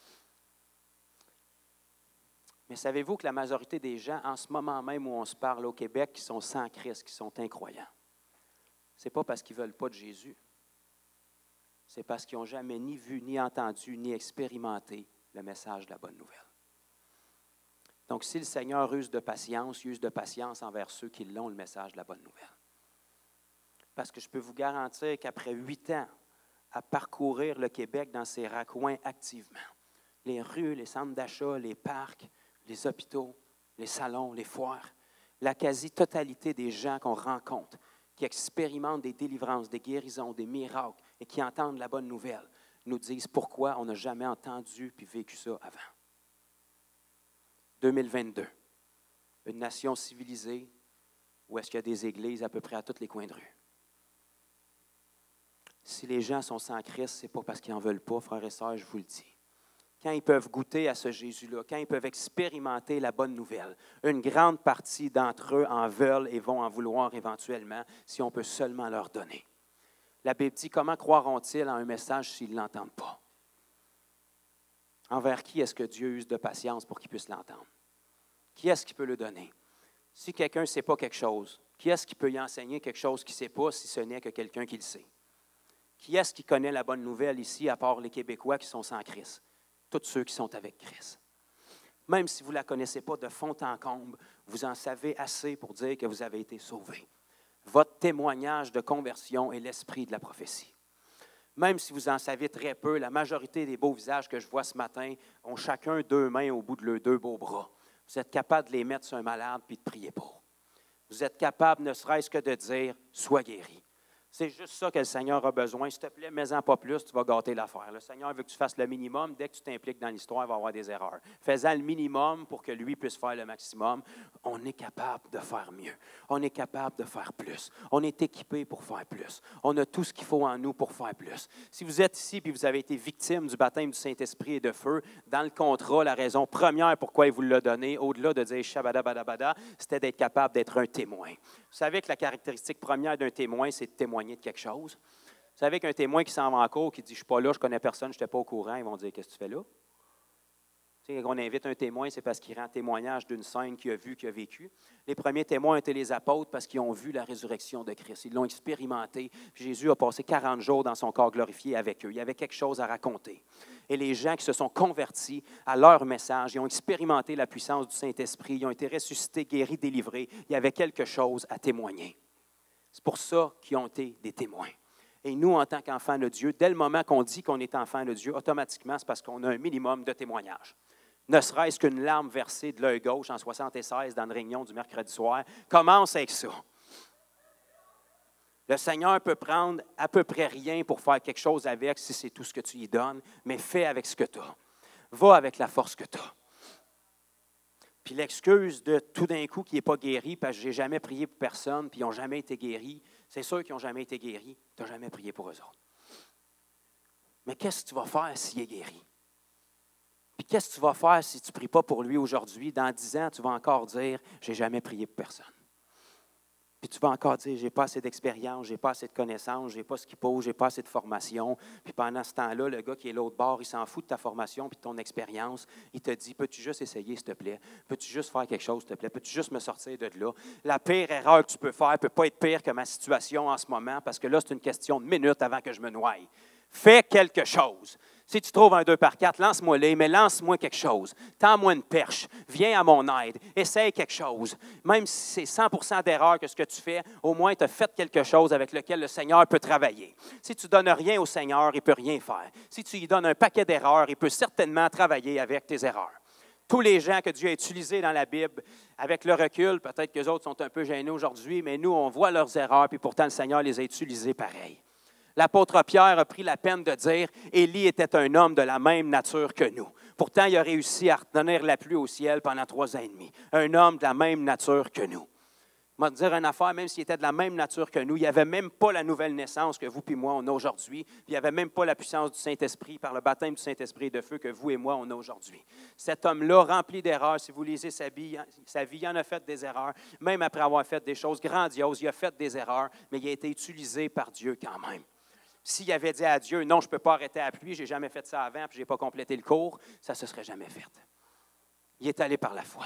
Mais savez-vous que la majorité des gens, en ce moment même où on se parle au Québec, qui sont sans Christ, qui sont incroyants, ce n'est pas parce qu'ils ne veulent pas de Jésus. C'est parce qu'ils n'ont jamais ni vu, ni entendu, ni expérimenté le message de la bonne nouvelle. Donc, si le Seigneur use de patience, il use de patience envers ceux qui l'ont, le message de la bonne nouvelle. Parce que je peux vous garantir qu'après 8 ans à parcourir le Québec dans ses raccoins activement, les rues, les centres d'achat, les parcs, les hôpitaux, les salons, les foires, la quasi-totalité des gens qu'on rencontre, qui expérimentent des délivrances, des guérisons, des miracles et qui entendent la bonne nouvelle, nous disent pourquoi on n'a jamais entendu puis vécu ça avant. 2022, une nation civilisée où est-ce qu'il y a des églises à peu près à tous les coins de rue. Si les gens sont sans Christ, ce n'est pas parce qu'ils n'en veulent pas, frères et sœurs, je vous le dis. Quand ils peuvent goûter à ce Jésus-là, quand ils peuvent expérimenter la bonne nouvelle, une grande partie d'entre eux en veulent et vont en vouloir éventuellement si on peut seulement leur donner. La Bible dit, comment croiront-ils en un message s'ils ne l'entendent pas? Envers qui est-ce que Dieu use de patience pour qu'ils puissent l'entendre? Qui est-ce qui peut le donner? Si quelqu'un ne sait pas quelque chose, qui est-ce qui peut y enseigner quelque chose qu'il ne sait pas si ce n'est que quelqu'un qui le sait? Qui est-ce qui connaît la bonne nouvelle ici, à part les Québécois qui sont sans Christ? Tous ceux qui sont avec Christ. Même si vous ne la connaissez pas de fond en comble, vous en savez assez pour dire que vous avez été sauvés. Votre témoignage de conversion est l'esprit de la prophétie. Même si vous en savez très peu, la majorité des beaux visages que je vois ce matin ont chacun 2 mains au bout de leurs 2 beaux bras. Vous êtes capable de les mettre sur un malade et de prier pour. Vous êtes capable, ne serait-ce que de dire « Sois guéri ». C'est juste ça que le Seigneur a besoin. S'il te plaît, mets-en pas plus, tu vas gâter l'affaire. Le Seigneur veut que tu fasses le minimum. Dès que tu t'impliques dans l'histoire, il va y avoir des erreurs. Fais-en le minimum pour que lui puisse faire le maximum. On est capable de faire mieux. On est capable de faire plus. On est équipé pour faire plus. On a tout ce qu'il faut en nous pour faire plus. Si vous êtes ici et vous avez été victime du baptême du Saint-Esprit et de feu, dans le contrat, la raison première pourquoi il vous l'a donné, au-delà de dire « shabada-bada-bada », c'était d'être capable d'être un témoin. Vous savez que la caractéristique première d'un témoin, c'est de témoigner de quelque chose. Vous savez qu'un témoin qui s'en va en cours, qui dit « je ne suis pas là, je ne connais personne, je n'étais pas au courant », ils vont dire « qu'est-ce que tu fais là? » Tu sais, quand on invite un témoin, c'est parce qu'il rend témoignage d'une scène qu'il a vue, qu'il a vécue. Les premiers témoins étaient les apôtres parce qu'ils ont vu la résurrection de Christ. Ils l'ont expérimenté. Puis Jésus a passé 40 jours dans son corps glorifié avec eux. Il y avait quelque chose à raconter. Et les gens qui se sont convertis à leur message, ils ont expérimenté la puissance du Saint-Esprit, ils ont été ressuscités, guéris, délivrés. Il y avait quelque chose à témoigner. C'est pour ça qu'ils ont été des témoins. Et nous, en tant qu'enfants de Dieu, dès le moment qu'on dit qu'on est enfant de Dieu, automatiquement, c'est parce qu'on a un minimum de témoignage. Ne serait-ce qu'une larme versée de l'œil gauche en 76 dans une réunion du mercredi soir, commence avec ça. Le Seigneur peut prendre à peu près rien pour faire quelque chose avec si c'est tout ce que tu lui donnes, mais fais avec ce que tu as. Va avec la force que tu as. Puis l'excuse de tout d'un coup qui n'est pas guéri parce que je n'ai jamais prié pour personne puis ils n'ont jamais été guéris, c'est ceux qui n'ont jamais été guéris, tu n'as jamais prié pour eux autres. Mais qu'est-ce que tu vas faire s'il est guéri? Puis qu'est-ce que tu vas faire si tu ne pries pas pour lui aujourd'hui? Dans 10 ans, tu vas encore dire « je n'ai jamais prié pour personne ». Puis tu vas encore dire « je n'ai pas assez d'expérience, je n'ai pas assez de connaissances, je n'ai pas ce qu'il faut, je n'ai pas assez de formation ». Puis pendant ce temps-là, le gars qui est l'autre bord, il s'en fout de ta formation puis de ton expérience. Il te dit « peux-tu juste essayer, s'il te plaît? Peux-tu juste faire quelque chose, s'il te plaît? Peux-tu juste me sortir de là? » La pire erreur que tu peux faire ne peut pas être pire que ma situation en ce moment parce que là, c'est une question de minutes avant que je me noie. Fais quelque chose. Si tu trouves un 2 par 4, lance-moi-les, mais lance-moi quelque chose. Tends-moi une perche. Viens à mon aide. Essaye quelque chose. Même si c'est 100% d'erreur que ce que tu fais, au moins tu as fait quelque chose avec lequel le Seigneur peut travailler. Si tu ne donnes rien au Seigneur, il ne peut rien faire. Si tu lui donnes un paquet d'erreurs, il peut certainement travailler avec tes erreurs. Tous les gens que Dieu a utilisés dans la Bible, avec le recul, peut-être que les autres sont un peu gênés aujourd'hui, mais nous, on voit leurs erreurs, puis pourtant le Seigneur les a utilisés pareil. L'apôtre Pierre a pris la peine de dire « Élie était un homme de la même nature que nous. » Pourtant, il a réussi à retenir la pluie au ciel pendant 3 ans et demi. Un homme de la même nature que nous. Je vais te dire une affaire, même s'il était de la même nature que nous, il n'y avait même pas la nouvelle naissance que vous et moi, on a aujourd'hui. Puis il n'y avait même pas la puissance du Saint-Esprit par le baptême du Saint-Esprit et de feu que vous et moi, on a aujourd'hui. Cet homme-là, rempli d'erreurs, si vous lisez sa vie, il en a fait des erreurs. Même après avoir fait des choses grandioses, il a fait des erreurs, mais il a été utilisé par Dieu quand même. S'il avait dit à Dieu, non, je ne peux pas arrêter la pluie, je n'ai jamais fait ça avant, puis je n'ai pas complété le cours, ça ne se serait jamais fait. Il est allé par la foi.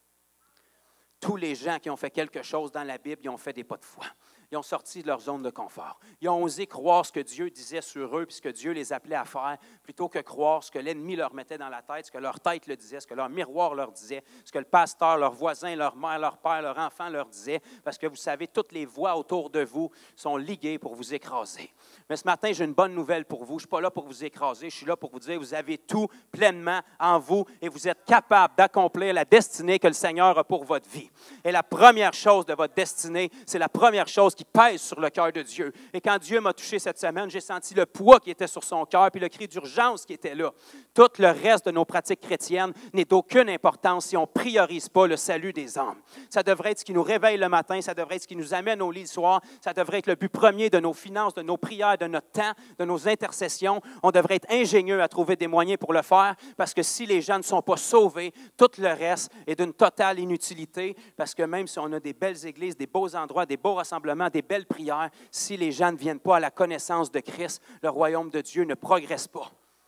Tous les gens qui ont fait quelque chose dans la Bible, ils ont fait des pas de foi. Ils ont sorti de leur zone de confort. Ils ont osé croire ce que Dieu disait sur eux, puis ce que Dieu les appelait à faire, plutôt que croire ce que l'ennemi leur mettait dans la tête, ce que leur tête le disait, ce que leur miroir leur disait, ce que le pasteur, leur voisin, leur mère, leur père, leur enfant leur disait, parce que vous savez, toutes les voix autour de vous sont liguées pour vous écraser. Mais ce matin, j'ai une bonne nouvelle pour vous. Je ne suis pas là pour vous écraser, je suis là pour vous dire, vous avez tout pleinement en vous et vous êtes capable d'accomplir la destinée que le Seigneur a pour votre vie. Et la première chose de votre destinée, c'est la première chose qui pèse sur le cœur de Dieu. Et quand Dieu m'a touché cette semaine, j'ai senti le poids qui était sur son cœur, puis le cri d'urgence qui était là. Tout le reste de nos pratiques chrétiennes n'est d'aucune importance si on ne priorise pas le salut des âmes. Ça devrait être ce qui nous réveille le matin, ça devrait être ce qui nous amène au lit le soir, ça devrait être le but premier de nos finances, de nos prières, de notre temps, de nos intercessions. On devrait être ingénieux à trouver des moyens pour le faire, parce que si les gens ne sont pas sauvés, tout le reste est d'une totale inutilité, parce que même si on a des belles églises, des beaux endroits, des beaux rassemblements, des belles prières, si les gens ne viennent pas à la connaissance de Christ, le royaume de Dieu ne progresse pas.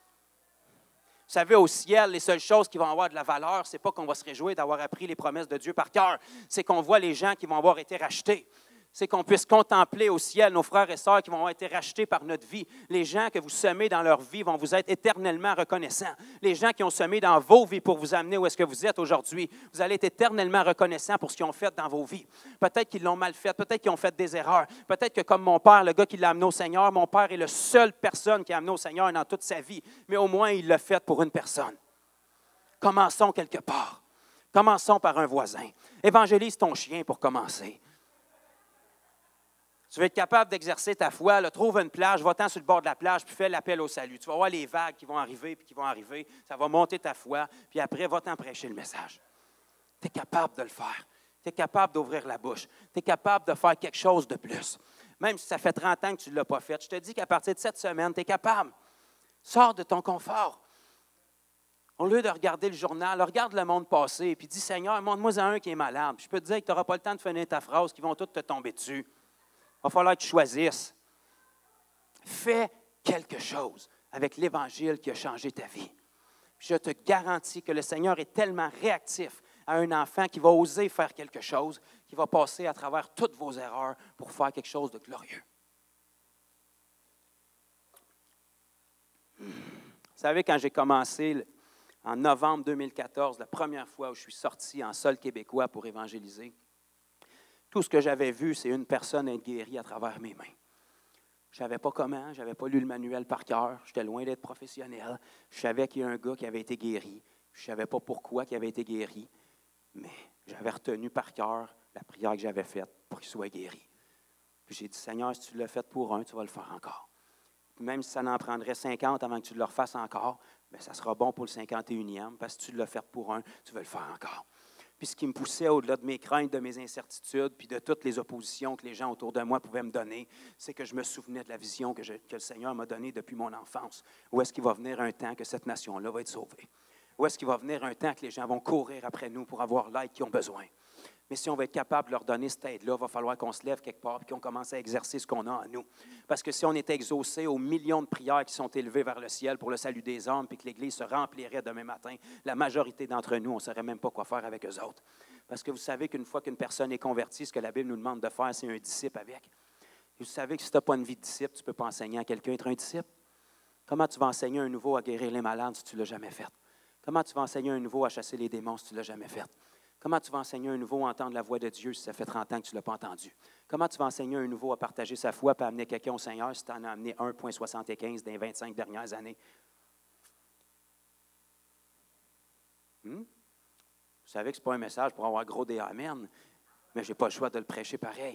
Vous savez, au ciel, les seules choses qui vont avoir de la valeur, ce n'est pas qu'on va se réjouir d'avoir appris les promesses de Dieu par cœur, c'est qu'on voit les gens qui vont avoir été rachetés. C'est qu'on puisse contempler au ciel nos frères et sœurs qui vont avoir été rachetés par notre vie. Les gens que vous semez dans leur vie vont vous être éternellement reconnaissants. Les gens qui ont semé dans vos vies pour vous amener où est-ce que vous êtes aujourd'hui, vous allez être éternellement reconnaissants pour ce qu'ils ont fait dans vos vies. Peut-être qu'ils l'ont mal fait, peut-être qu'ils ont fait des erreurs. Peut-être que comme mon père, le gars qui l'a amené au Seigneur, mon père est la seule personne qui a amené au Seigneur dans toute sa vie. Mais au moins, il l'a fait pour une personne. Commençons quelque part. Commençons par un voisin. Évangélise ton chien pour commencer. Tu vas être capable d'exercer ta foi, là, trouve une plage, va-t'en sur le bord de la plage, puis fais l'appel au salut. Tu vas voir les vagues qui vont arriver, puis qui vont arriver. Ça va monter ta foi, puis après, va-t'en prêcher le message. Tu es capable de le faire. Tu es capable d'ouvrir la bouche. Tu es capable de faire quelque chose de plus. Même si ça fait 30 ans que tu ne l'as pas fait, je te dis qu'à partir de cette semaine, tu es capable. Sors de ton confort. Au lieu de regarder le journal, regarde le monde passer, puis dis, Seigneur, montre-moi un qui est malade. Puis je peux te dire que tu n'auras pas le temps de finir ta phrase, qui vont toutes te tomber dessus. Il va falloir que tu choisisses. Fais quelque chose avec l'Évangile qui a changé ta vie. Je te garantis que le Seigneur est tellement réactif à un enfant qui va oser faire quelque chose, qui va passer à travers toutes vos erreurs pour faire quelque chose de glorieux. Vous savez, quand j'ai commencé en novembre 2014, la première fois où je suis sorti en sol québécois pour évangéliser, tout ce que j'avais vu, c'est une personne être guérie à travers mes mains. Je ne savais pas comment, je n'avais pas lu le manuel par cœur, j'étais loin d'être professionnel. Je savais qu'il y a un gars qui avait été guéri. Je ne savais pas pourquoi il avait été guéri, mais j'avais retenu par cœur la prière que j'avais faite pour qu'il soit guéri. Puis j'ai dit, Seigneur, si tu l'as fait pour un, tu vas le faire encore. Puis même si ça en prendrait 50 avant que tu le refasses encore, bien, ça sera bon pour le 51e, parce que si tu l'as fait pour un, tu veux le faire encore. Puis ce qui me poussait au-delà de mes craintes, de mes incertitudes, puis de toutes les oppositions que les gens autour de moi pouvaient me donner, c'est que je me souvenais de la vision que le Seigneur m'a donnée depuis mon enfance. Où est-ce qu'il va venir un temps que cette nation-là va être sauvée? Où est-ce qu'il va venir un temps que les gens vont courir après nous pour avoir l'aide qu'ils ont besoin? Mais si on va être capable de leur donner cette aide-là, il va falloir qu'on se lève quelque part et qu'on commence à exercer ce qu'on a en nous. Parce que si on était exaucé aux millions de prières qui sont élevées vers le ciel pour le salut des hommes, puis que l'Église se remplirait demain matin, la majorité d'entre nous, on ne saurait même pas quoi faire avec eux autres. Parce que vous savez qu'une fois qu'une personne est convertie, ce que la Bible nous demande de faire, c'est un disciple avec. Et vous savez que si tu n'as pas une vie de disciple, tu ne peux pas enseigner à quelqu'un à être un disciple. Comment tu vas enseigner un nouveau à guérir les malades si tu ne l'as jamais fait? Comment tu vas enseigner un nouveau à chasser les démons si tu ne l'as jamais fait? Comment tu vas enseigner un nouveau à entendre la voix de Dieu si ça fait 30 ans que tu ne l'as pas entendu? Comment tu vas enseigner un nouveau à partager sa foi et à amener quelqu'un au Seigneur si tu en as amené 1,75 dans les 25 dernières années? Vous savez que ce n'est pas un message pour avoir gros des amen, mais je n'ai pas le choix de le prêcher pareil.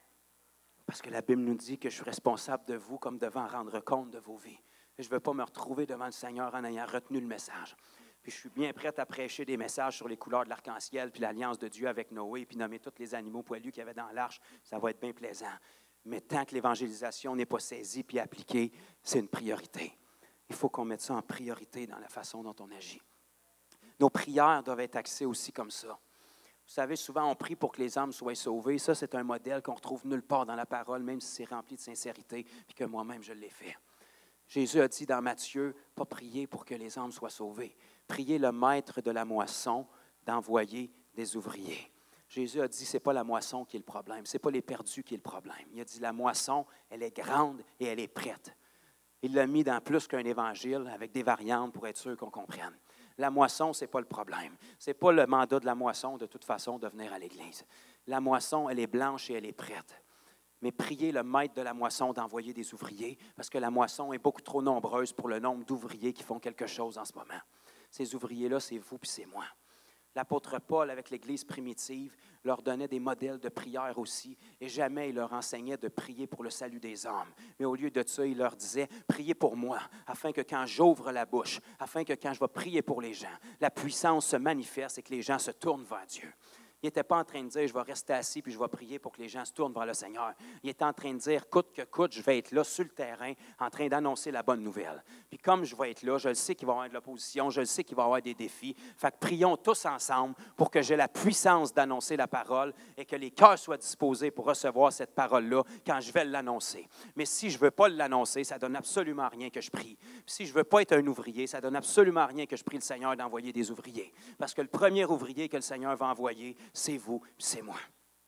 Parce que la Bible nous dit que je suis responsable de vous comme devant rendre compte de vos vies. Et je ne veux pas me retrouver devant le Seigneur en ayant retenu le message. Puis je suis bien prête à prêcher des messages sur les couleurs de l'arc-en-ciel, puis l'alliance de Dieu avec Noé, puis nommer tous les animaux poilus qu'il y avait dans l'arche. Ça va être bien plaisant. Mais tant que l'évangélisation n'est pas saisie puis appliquée, c'est une priorité. Il faut qu'on mette ça en priorité dans la façon dont on agit. Nos prières doivent être axées aussi comme ça. Vous savez, souvent on prie pour que les âmes soient sauvées. Ça, c'est un modèle qu'on retrouve nulle part dans la parole, même si c'est rempli de sincérité, puis que moi-même je l'ai fait. Jésus a dit dans Matthieu, pas prier pour que les âmes soient sauvées. Priez le maître de la moisson d'envoyer des ouvriers. Jésus a dit, ce n'est pas la moisson qui est le problème, ce n'est pas les perdus qui est le problème. Il a dit, la moisson, elle est grande et elle est prête. Il l'a mis dans plus qu'un évangile, avec des variantes pour être sûr qu'on comprenne. La moisson, ce n'est pas le problème. Ce n'est pas le mandat de la moisson, de toute façon, de venir à l'Église. La moisson, elle est blanche et elle est prête. Mais priez le maître de la moisson d'envoyer des ouvriers, parce que la moisson est beaucoup trop nombreuse pour le nombre d'ouvriers qui font quelque chose en ce moment. Ces ouvriers-là, c'est vous puis c'est moi. L'apôtre Paul, avec l'Église primitive, leur donnait des modèles de prière aussi, et jamais il leur enseignait de prier pour le salut des âmes. Mais au lieu de ça, il leur disait, priez pour moi, afin que quand j'ouvre la bouche, afin que quand je vais prier pour les gens, la puissance se manifeste et que les gens se tournent vers Dieu. Il n'était pas en train de dire, je vais rester assis puis je vais prier pour que les gens se tournent vers le Seigneur. Il était en train de dire, coûte que coûte, je vais être là sur le terrain en train d'annoncer la bonne nouvelle. Puis comme je vais être là, je le sais qu'il va y avoir de l'opposition, je le sais qu'il va y avoir des défis. Fait que prions tous ensemble pour que j'ai la puissance d'annoncer la parole et que les cœurs soient disposés pour recevoir cette parole-là quand je vais l'annoncer. Mais si je ne veux pas l'annoncer, ça ne donne absolument rien que je prie. Puis si je ne veux pas être un ouvrier, ça ne donne absolument rien que je prie le Seigneur d'envoyer des ouvriers. Parce que le premier ouvrier que le Seigneur va envoyer, c'est vous, c'est moi.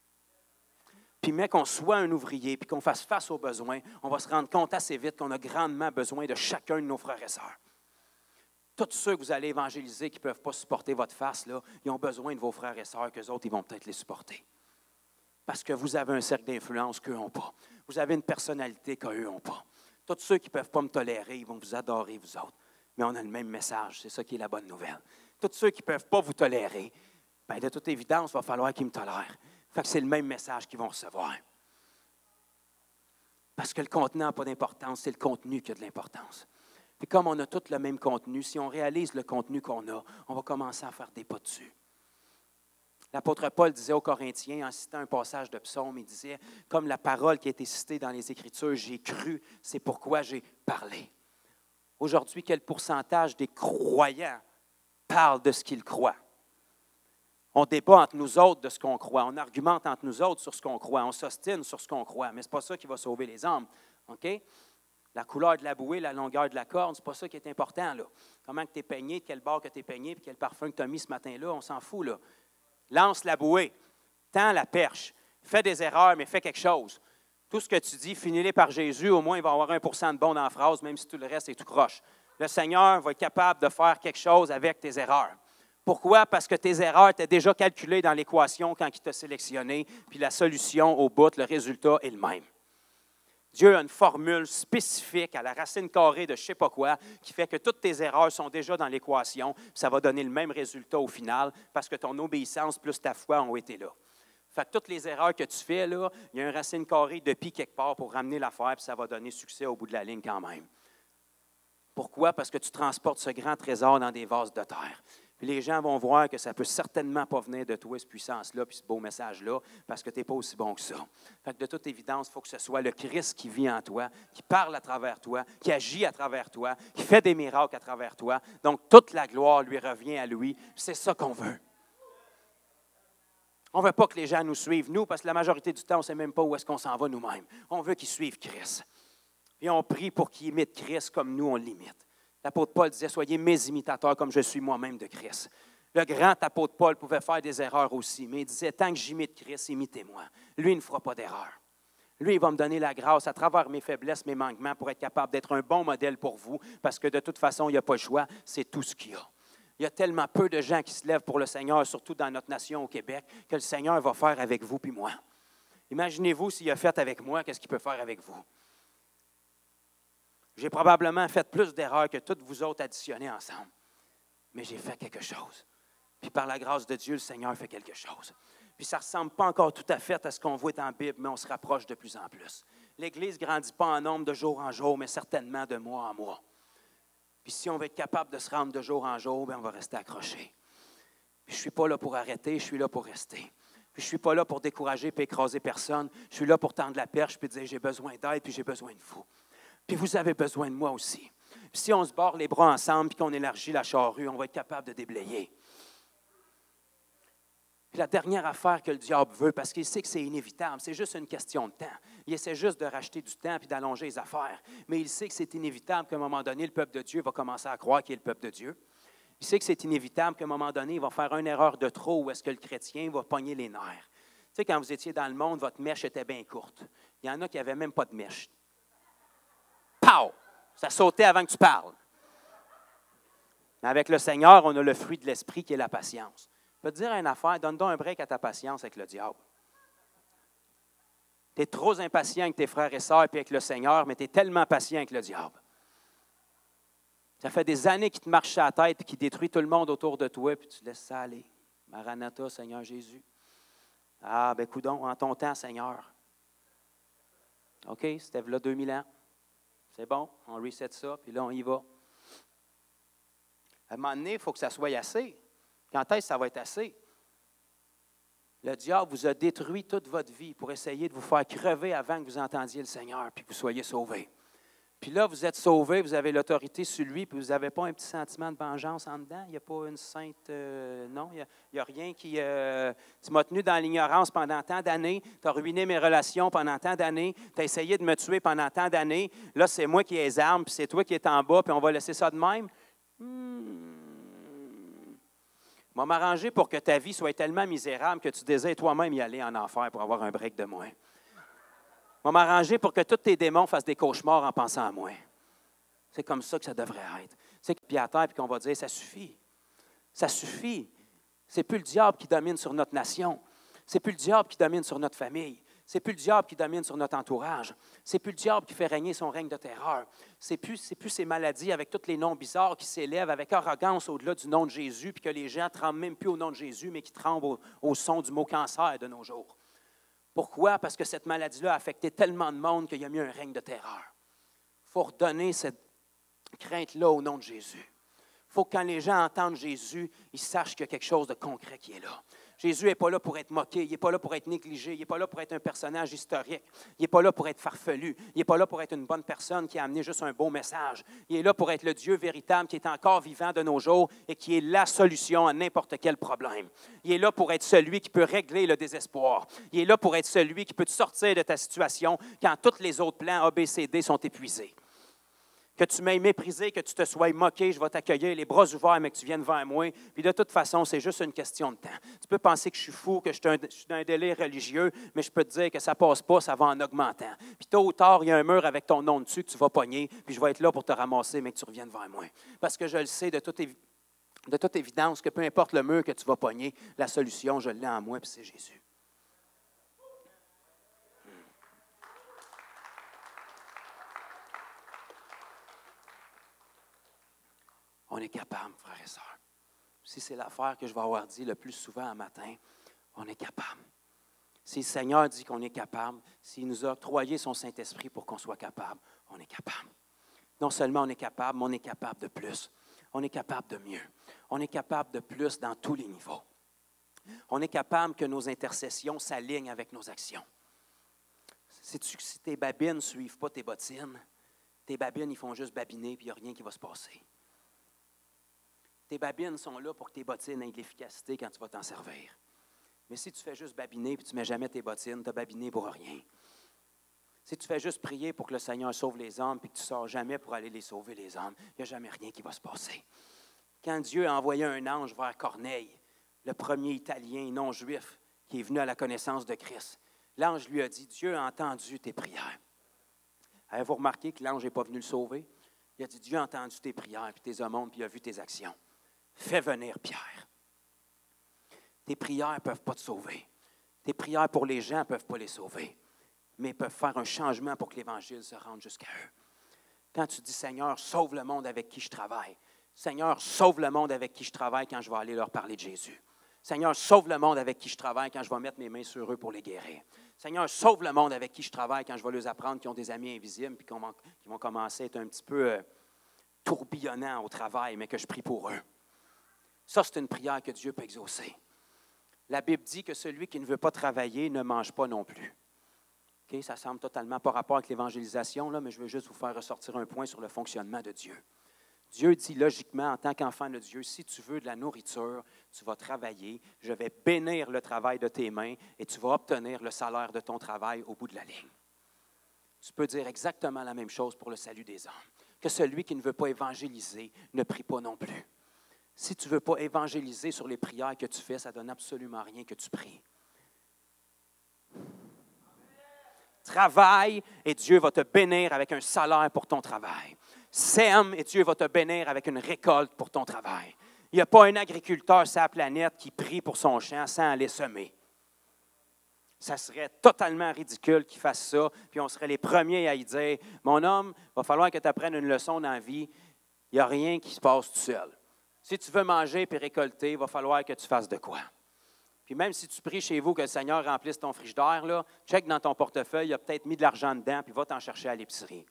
Puis, mais qu'on soit un ouvrier, puis qu'on fasse face aux besoins, on va se rendre compte assez vite qu'on a grandement besoin de chacun de nos frères et sœurs. Tous ceux que vous allez évangéliser qui ne peuvent pas supporter votre face, là, ils ont besoin de vos frères et sœurs, qu'eux autres, ils vont peut-être les supporter. Parce que vous avez un cercle d'influence qu'eux n'ont pas. Vous avez une personnalité qu'eux n'ont pas. Tous ceux qui ne peuvent pas me tolérer, ils vont vous adorer, vous autres. Mais on a le même message, c'est ça qui est la bonne nouvelle. Tous ceux qui ne peuvent pas vous tolérer, bien, de toute évidence, il va falloir qu'ils me tolèrent. Fait que c'est le même message qu'ils vont recevoir. Parce que le contenant n'a pas d'importance, c'est le contenu qui a de l'importance. Puis comme on a tous le même contenu, si on réalise le contenu qu'on a, on va commencer à faire des pas dessus. L'apôtre Paul disait aux Corinthiens, en citant un passage de Psaume, il disait, comme la parole qui a été citée dans les Écritures, j'ai cru, c'est pourquoi j'ai parlé. Aujourd'hui, quel pourcentage des croyants parlent de ce qu'ils croient? On débat entre nous autres de ce qu'on croit. On argumente entre nous autres sur ce qu'on croit. On s'ostine sur ce qu'on croit. Mais ce n'est pas ça qui va sauver les âmes. OK? La couleur de la bouée, la longueur de la corde, ce n'est pas ça qui est important. Là. Comment tu es peigné, de quel bord que tu es peigné, puis quel parfum que tu as mis ce matin-là, on s'en fout. Là. Lance la bouée, tends la perche, fais des erreurs, mais fais quelque chose. Tout ce que tu dis, finis-les par Jésus, au moins il va y avoir 1% de bon dans la phrase, même si tout le reste est tout croche. Le Seigneur va être capable de faire quelque chose avec tes erreurs. Pourquoi? Parce que tes erreurs étaient déjà calculées dans l'équation quand il t'a sélectionné, puis la solution au bout, le résultat est le même. Dieu a une formule spécifique à la racine carrée de je ne sais pas quoi qui fait que toutes tes erreurs sont déjà dans l'équation, puis ça va donner le même résultat au final parce que ton obéissance plus ta foi ont été là. Fait que toutes les erreurs que tu fais, là, il y a une racine carrée de pi quelque part pour ramener l'affaire, puis ça va donner succès au bout de la ligne quand même. Pourquoi? Parce que tu transportes ce grand trésor dans des vases de terre. Puis les gens vont voir que ça ne peut certainement pas venir de toi, cette puissance-là, puis ce beau message-là, parce que tu n'es pas aussi bon que ça. Fait que de toute évidence, il faut que ce soit le Christ qui vit en toi, qui parle à travers toi, qui agit à travers toi, qui fait des miracles à travers toi. Donc, toute la gloire lui revient à lui. C'est ça qu'on veut. On ne veut pas que les gens nous suivent, nous, parce que la majorité du temps, on ne sait même pas où est-ce qu'on s'en va nous-mêmes. On veut qu'ils suivent Christ. Et on prie pour qu'ils imitent Christ comme nous, on l'imite. L'apôtre Paul disait, soyez mes imitateurs comme je suis moi-même de Christ. Le grand apôtre Paul pouvait faire des erreurs aussi, mais il disait, tant que j'imite Christ, imitez-moi. Lui, il ne fera pas d'erreur. Lui, il va me donner la grâce à travers mes faiblesses, mes manquements, pour être capable d'être un bon modèle pour vous, parce que de toute façon, il n'y a pas le choix, c'est tout ce qu'il y a. Il y a tellement peu de gens qui se lèvent pour le Seigneur, surtout dans notre nation au Québec, que le Seigneur va faire avec vous puis moi. Imaginez-vous s'il a fait avec moi, qu'est-ce qu'il peut faire avec vous? J'ai probablement fait plus d'erreurs que toutes vous autres additionnées ensemble, mais j'ai fait quelque chose. Puis par la grâce de Dieu, le Seigneur fait quelque chose. Puis ça ne ressemble pas encore tout à fait à ce qu'on voit dans la Bible, mais on se rapproche de plus en plus. L'Église ne grandit pas en nombre de jour en jour, mais certainement de mois en mois. Puis si on veut être capable de se rendre de jour en jour, bien, on va rester accroché. Puis je ne suis pas là pour arrêter, je suis là pour rester. Puis je ne suis pas là pour décourager et écraser personne. Je suis là pour tendre la perche et dire j'ai besoin d'aide puis j'ai besoin de vous. Puis vous avez besoin de moi aussi. Puis si on se barre les bras ensemble et qu'on élargit la charrue, on va être capable de déblayer. Puis la dernière affaire que le diable veut, parce qu'il sait que c'est inévitable, c'est juste une question de temps. Il essaie juste de racheter du temps puis d'allonger les affaires. Mais il sait que c'est inévitable qu'à un moment donné, le peuple de Dieu va commencer à croire qu'il est le peuple de Dieu. Il sait que c'est inévitable qu'à un moment donné, il va faire une erreur de trop où est-ce que le chrétien va pogner les nerfs. Tu sais, quand vous étiez dans le monde, votre mèche était bien courte. Il y en a qui n'avaient même pas de mèche. Pow! Ça sautait avant que tu parles. Mais avec le Seigneur, on a le fruit de l'esprit qui est la patience. Je peux te dire une affaire, donne donc un break à ta patience avec le diable. Tu es trop impatient avec tes frères et sœurs et avec le Seigneur, mais tu es tellement patient avec le diable. Ça fait des années qu'il te marche sur la tête et qu'il détruit tout le monde autour de toi, puis tu laisses ça aller. Maranatha, Seigneur Jésus. Ah, ben coudonc, en ton temps, Seigneur. OK, c'était là 2000 ans. C'est bon, on reset ça, puis là, on y va. À un moment donné, il faut que ça soit assez. Quand est-ce que ça va être assez? Le diable vous a détruit toute votre vie pour essayer de vous faire crever avant que vous entendiez le Seigneur puis que vous soyez sauvés. Puis là, vous êtes sauvés, vous avez l'autorité sur lui, puis vous n'avez pas un petit sentiment de vengeance en dedans. Il n'y a pas une sainte... non, il n'y a rien qui... tu m'as tenu dans l'ignorance pendant tant d'années, tu as ruiné mes relations pendant tant d'années, tu as essayé de me tuer pendant tant d'années. Là, c'est moi qui ai les armes, puis c'est toi qui es en bas, puis on va laisser ça de même. Je vais m'arranger pour que ta vie soit tellement misérable que tu désires toi-même y aller en enfer pour avoir un break de moins. Je vais m'arranger pour que tous tes démons fassent des cauchemars en pensant à moi. C'est comme ça que ça devrait être. C'est que pied à terre, puis qu'on va dire, ça suffit. Ça suffit. C'est plus le diable qui domine sur notre nation. C'est plus le diable qui domine sur notre famille. C'est plus le diable qui domine sur notre entourage. C'est plus le diable qui fait régner son règne de terreur. C'est plus ces maladies avec tous les noms bizarres qui s'élèvent avec arrogance au-delà du nom de Jésus, puis que les gens ne tremblent même plus au nom de Jésus, mais qui tremblent au son du mot cancer de nos jours. Pourquoi? Parce que cette maladie-là a affecté tellement de monde qu'il y a mis un règne de terreur. Il faut redonner cette crainte-là au nom de Jésus. Il faut que quand les gens entendent Jésus, ils sachent qu'il y a quelque chose de concret qui est là. Jésus n'est pas là pour être moqué, il n'est pas là pour être négligé, il n'est pas là pour être un personnage historique, il n'est pas là pour être farfelu, il n'est pas là pour être une bonne personne qui a amené juste un beau message. Il est là pour être le Dieu véritable qui est encore vivant de nos jours et qui est la solution à n'importe quel problème. Il est là pour être celui qui peut régler le désespoir. Il est là pour être celui qui peut te sortir de ta situation quand tous les autres plans A, B, C, D sont épuisés. Que tu m'aies méprisé, que tu te sois moqué, je vais t'accueillir les bras ouverts, mais que tu viennes vers moi. Puis de toute façon, c'est juste une question de temps. Tu peux penser que je suis fou, que je suis dans un délire religieux, mais je peux te dire que ça ne passe pas, ça va en augmentant. Puis tôt ou tard, il y a un mur avec ton nom dessus que tu vas pogner, puis je vais être là pour te ramasser, mais que tu reviennes vers moi. Parce que je le sais de toute évidence que peu importe le mur que tu vas pogner, la solution, je l'ai en moi, puis c'est Jésus. On est capable, frères et sœurs. Si c'est l'affaire que je vais avoir dit le plus souvent un matin, on est capable. Si le Seigneur dit qu'on est capable, s'il nous a octroyé son Saint-Esprit pour qu'on soit capable, on est capable. Non seulement on est capable, mais on est capable de plus. On est capable de mieux. On est capable de plus dans tous les niveaux. On est capable que nos intercessions s'alignent avec nos actions. Sais-tu que si tes babines ne suivent pas tes bottines, tes babines, ils font juste babiner puis il n'y a rien qui va se passer. Tes babines sont là pour que tes bottines aient de l'efficacité quand tu vas t'en servir. Mais si tu fais juste babiner et tu ne mets jamais tes bottines, tu as babiné pour rien. Si tu fais juste prier pour que le Seigneur sauve les hommes et que tu ne sors jamais pour aller les sauver, les hommes, il n'y a jamais rien qui va se passer. Quand Dieu a envoyé un ange vers Corneille, le premier Italien non juif qui est venu à la connaissance de Christ, L'ange lui a dit, Dieu a entendu tes prières. Avez-vous remarqué que l'ange n'est pas venu le sauver? Il a dit, Dieu a entendu tes prières, puis tes aumônes, puis il a vu tes actions. Fais venir Pierre. Tes prières ne peuvent pas te sauver. Tes prières pour les gens ne peuvent pas les sauver, mais peuvent faire un changement pour que l'Évangile se rende jusqu'à eux. Quand tu dis, Seigneur, sauve le monde avec qui je travaille. Seigneur, sauve le monde avec qui je travaille quand je vais aller leur parler de Jésus. Seigneur, sauve le monde avec qui je travaille quand je vais mettre mes mains sur eux pour les guérir. Seigneur, sauve le monde avec qui je travaille quand je vais leur apprendre qu'ils ont des amis invisibles et qu'ils vont commencer à être un petit peu tourbillonnants au travail, mais que je prie pour eux. Ça, c'est une prière que Dieu peut exaucer. La Bible dit que celui qui ne veut pas travailler ne mange pas non plus. Okay? Ça semble totalement pas rapport avec l'évangélisation, là, mais je veux juste vous faire ressortir un point sur le fonctionnement de Dieu. Dieu dit logiquement, en tant qu'enfant de Dieu, si tu veux de la nourriture, tu vas travailler, je vais bénir le travail de tes mains et tu vas obtenir le salaire de ton travail au bout de la ligne. Tu peux dire exactement la même chose pour le salut des hommes. Que celui qui ne veut pas évangéliser ne prie pas non plus. Si tu ne veux pas évangéliser sur les prières que tu fais, ça ne donne absolument rien que tu pries. Travaille et Dieu va te bénir avec un salaire pour ton travail. Sème et Dieu va te bénir avec une récolte pour ton travail. Il n'y a pas un agriculteur sur la planète qui prie pour son champ sans aller semer. Ça serait totalement ridicule qu'il fasse ça, puis on serait les premiers à y dire, « Mon homme, il va falloir que tu apprennes une leçon dans la vie. Il n'y a rien qui se passe tout seul. Si tu veux manger et récolter, il va falloir que tu fasses de quoi? » Puis même si tu pries chez vous que le Seigneur remplisse ton frigidaire, là, check dans ton portefeuille, il a peut-être mis de l'argent dedans, puis va t'en chercher à l'épicerie.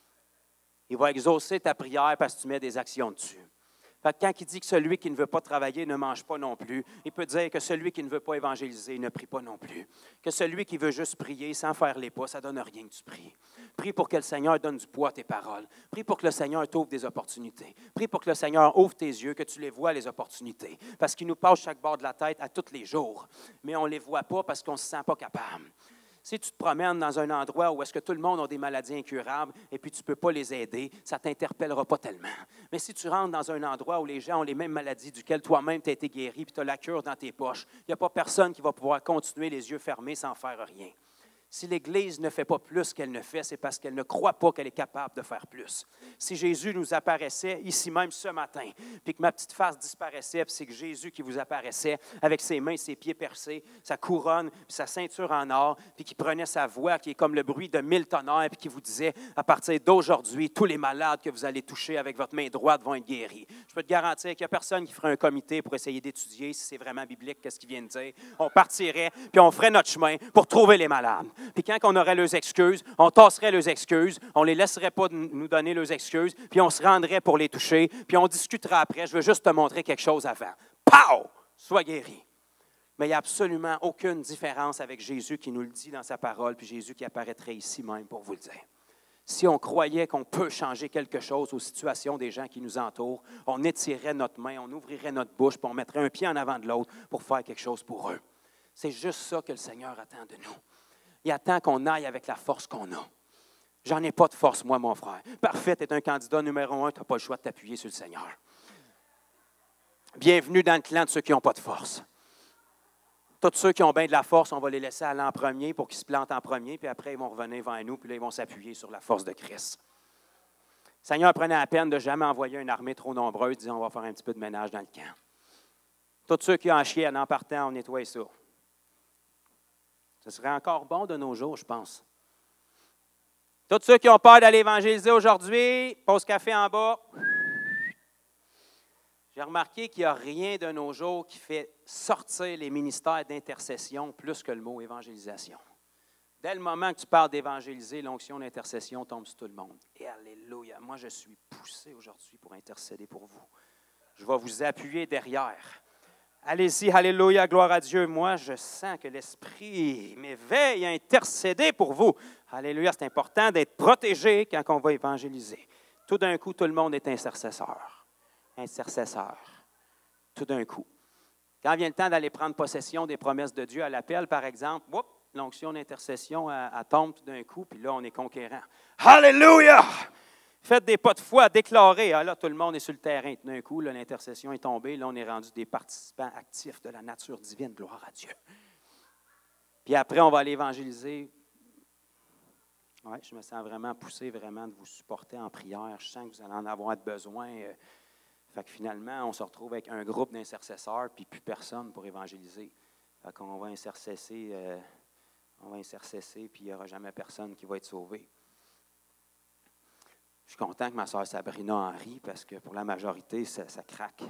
Il va exaucer ta prière parce que tu mets des actions dessus. Fait que quand il dit que celui qui ne veut pas travailler ne mange pas non plus, il peut dire que celui qui ne veut pas évangéliser ne prie pas non plus. Que celui qui veut juste prier sans faire les pas, ça ne donne rien que tu pries. Prie pour que le Seigneur donne du poids à tes paroles. Prie pour que le Seigneur t'ouvre des opportunités. Prie pour que le Seigneur ouvre tes yeux, que tu les vois, les opportunités. Parce qu'il nous passe chaque bord de la tête à tous les jours. Mais on ne les voit pas parce qu'on ne se sent pas capable. Si tu te promènes dans un endroit où est-ce que tout le monde a des maladies incurables et puis tu ne peux pas les aider, ça ne t'interpellera pas tellement. Mais si tu rentres dans un endroit où les gens ont les mêmes maladies duquel toi-même tu as été guéri et tu as la cure dans tes poches, il n'y a pas personne qui va pouvoir continuer les yeux fermés sans faire rien. Si l'Église ne fait pas plus qu'elle ne fait, c'est parce qu'elle ne croit pas qu'elle est capable de faire plus. Si Jésus nous apparaissait ici même ce matin, puis que ma petite face disparaissait, puis c'est que Jésus qui vous apparaissait avec ses mains, ses pieds percés, sa couronne, puis sa ceinture en or, puis qui prenait sa voix qui est comme le bruit de 1000 tonnerres, puis qui vous disait, à partir d'aujourd'hui, tous les malades que vous allez toucher avec votre main droite vont être guéris. Je peux te garantir qu'il n'y a personne qui ferait un comité pour essayer d'étudier si c'est vraiment biblique, qu'est-ce qu'il vient de dire. On partirait, puis on ferait notre chemin pour trouver les malades. Puis quand on aurait leurs excuses, on tasserait leurs excuses, on ne les laisserait pas nous donner leurs excuses, puis on se rendrait pour les toucher, puis on discutera après. Je veux juste te montrer quelque chose avant. Pow! Sois guéri. Mais il n'y a absolument aucune différence avec Jésus qui nous le dit dans sa parole, puis Jésus qui apparaîtrait ici même pour vous le dire. Si on croyait qu'on peut changer quelque chose aux situations des gens qui nous entourent, on étirerait notre main, on ouvrirait notre bouche, puis on mettrait un pied en avant de l'autre pour faire quelque chose pour eux. C'est juste ça que le Seigneur attend de nous. Il attend qu'on aille avec la force qu'on a. J'en ai pas de force, moi, mon frère. Parfait, tu es un candidat numéro 1, tu n'as pas le choix de t'appuyer sur le Seigneur. Bienvenue dans le clan de ceux qui n'ont pas de force. Tous ceux qui ont bien de la force, on va les laisser aller en premier pour qu'ils se plantent en premier, puis après, ils vont revenir vers nous, puis là, ils vont s'appuyer sur la force de Christ. Le Seigneur prenait la peine de ne jamais envoyer une armée trop nombreuse, disant, on va faire un petit peu de ménage dans le camp. Tous ceux qui ont chié en partant, on nettoie ça. Ce serait encore bon de nos jours, je pense. Tous ceux qui ont peur d'aller évangéliser aujourd'hui, pause café en bas. J'ai remarqué qu'il n'y a rien de nos jours qui fait sortir les ministères d'intercession plus que le mot évangélisation. Dès le moment que tu parles d'évangéliser, l'onction d'intercession tombe sur tout le monde. Et alléluia, moi je suis poussé aujourd'hui pour intercéder pour vous. Je vais vous appuyer derrière. Allez-y, alléluia, gloire à Dieu. Moi, je sens que l'Esprit m'éveille à intercéder pour vous. Alléluia, c'est important d'être protégé quand on va évangéliser. Tout d'un coup, tout le monde est intercesseur. Intercesseur. Tout d'un coup. Quand vient le temps d'aller prendre possession des promesses de Dieu à l'appel, par exemple, l'onction d'intercession, elle tombe tout d'un coup, puis là, on est conquérant. Alléluia! Faites des pas de foi, déclarez. Ah là, tout le monde est sur le terrain. Tout d'un coup, là, l'intercession est tombée. Là, on est rendu des participants actifs de la nature divine. Gloire à Dieu. Puis après, on va aller évangéliser. Oui, je me sens vraiment poussé vraiment de vous supporter en prière. Je sens que vous allez en avoir besoin. Fait que finalement, on se retrouve avec un groupe d'intercesseurs, puis plus personne pour évangéliser. Fait qu'on va intercesser, puis il n'y aura jamais personne qui va être sauvé. Je suis content que ma sœur Sabrina en rie, parce que pour la majorité, ça craque.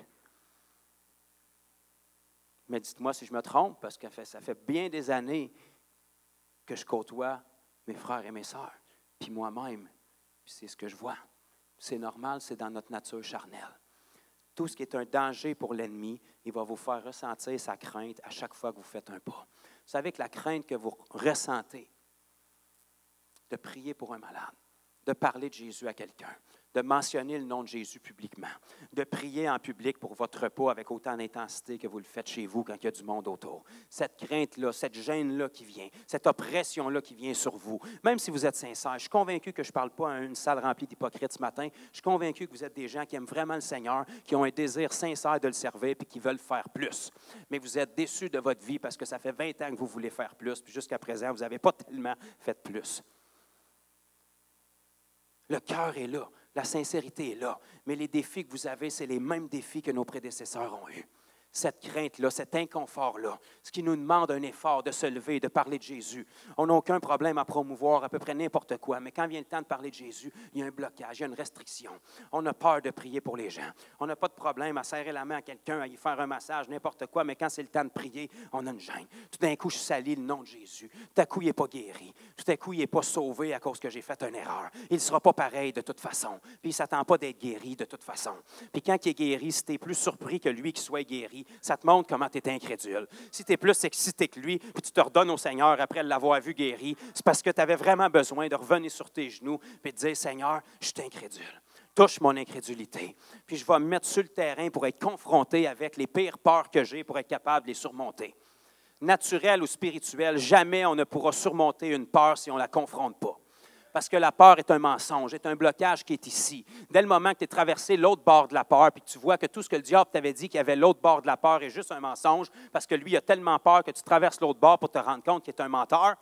Mais dites-moi si je me trompe, parce que ça fait bien des années que je côtoie mes frères et mes sœurs, puis moi-même, puis c'est ce que je vois. C'est normal, c'est dans notre nature charnelle. Tout ce qui est un danger pour l'ennemi, il va vous faire ressentir sa crainte à chaque fois que vous faites un pas. Vous savez que la crainte que vous ressentez de prier pour un malade, de parler de Jésus à quelqu'un, de mentionner le nom de Jésus publiquement, de prier en public pour votre repas avec autant d'intensité que vous le faites chez vous quand il y a du monde autour. Cette crainte-là, cette gêne-là qui vient, cette oppression-là qui vient sur vous, même si vous êtes sincère, je suis convaincu que je ne parle pas à une salle remplie d'hypocrites ce matin, je suis convaincu que vous êtes des gens qui aiment vraiment le Seigneur, qui ont un désir sincère de le servir et qui veulent faire plus. Mais vous êtes déçus de votre vie parce que ça fait 20 ans que vous voulez faire plus, puis jusqu'à présent, vous n'avez pas tellement fait plus. Le cœur est là. La sincérité est là, mais les défis que vous avez, c'est les mêmes défis que nos prédécesseurs ont eus. Cette crainte-là, cet inconfort-là, ce qui nous demande un effort de se lever et de parler de Jésus. On n'a aucun problème à promouvoir à peu près n'importe quoi, mais quand vient le temps de parler de Jésus, il y a un blocage, il y a une restriction. On a peur de prier pour les gens. On n'a pas de problème à serrer la main à quelqu'un, à y faire un massage, n'importe quoi, mais quand c'est le temps de prier, on a une gêne. Tout d'un coup, je salis le nom de Jésus. Tout à coup, il n'est pas guéri. Tout à coup, il n'est pas sauvé à cause que j'ai fait une erreur. Il ne sera pas pareil de toute façon. Puis il ne s'attend pas d'être guéri de toute façon. Puis quand il est guéri, si tu es plus surpris que lui qui soit guéri, ça te montre comment tu es incrédule. Si tu es plus excité que lui, puis tu te redonnes au Seigneur après l'avoir vu guéri, c'est parce que tu avais vraiment besoin de revenir sur tes genoux et de dire, Seigneur, je suis incrédule. Touche mon incrédulité. Puis je vais me mettre sur le terrain pour être confronté avec les pires peurs que j'ai pour être capable de les surmonter. Naturel ou spirituel, jamais on ne pourra surmonter une peur si on ne la confronte pas. Parce que la peur est un mensonge, est un blocage qui est ici. Dès le moment que tu es traversé l'autre bord de la peur, puis que tu vois que tout ce que le diable t'avait dit qu'il y avait l'autre bord de la peur est juste un mensonge, parce que lui, il a tellement peur que tu traverses l'autre bord pour te rendre compte qu'il est un menteur,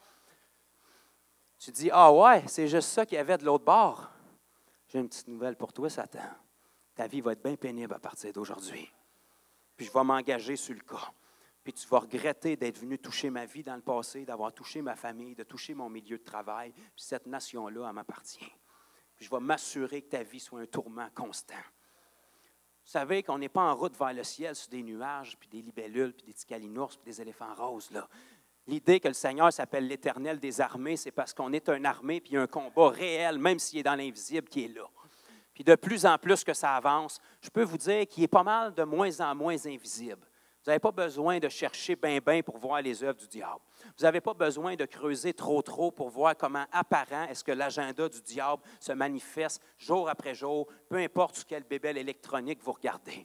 tu dis, ah ouais, c'est juste ça qu'il y avait de l'autre bord. J'ai une petite nouvelle pour toi, Satan. Ta vie va être bien pénible à partir d'aujourd'hui. Puis je vais m'engager sur le cas. Puis tu vas regretter d'être venu toucher ma vie dans le passé, d'avoir touché ma famille, de toucher mon milieu de travail. Puis cette nation-là, elle m'appartient. Puis je vais m'assurer que ta vie soit un tourment constant. Vous savez qu'on n'est pas en route vers le ciel sur des nuages, puis des libellules, puis des petits calinours, puis des éléphants roses, là. L'idée que le Seigneur s'appelle l'Éternel des armées, c'est parce qu'on est une armée, puis il y a un combat réel, même s'il est dans l'invisible, qui est là. Puis de plus en plus que ça avance, je peux vous dire qu'il est pas mal de moins en moins invisible. Vous n'avez pas besoin de chercher bien pour voir les œuvres du diable. Vous n'avez pas besoin de creuser trop pour voir comment apparent est-ce que l'agenda du diable se manifeste jour après jour, peu importe sur quel bébel électronique vous regardez.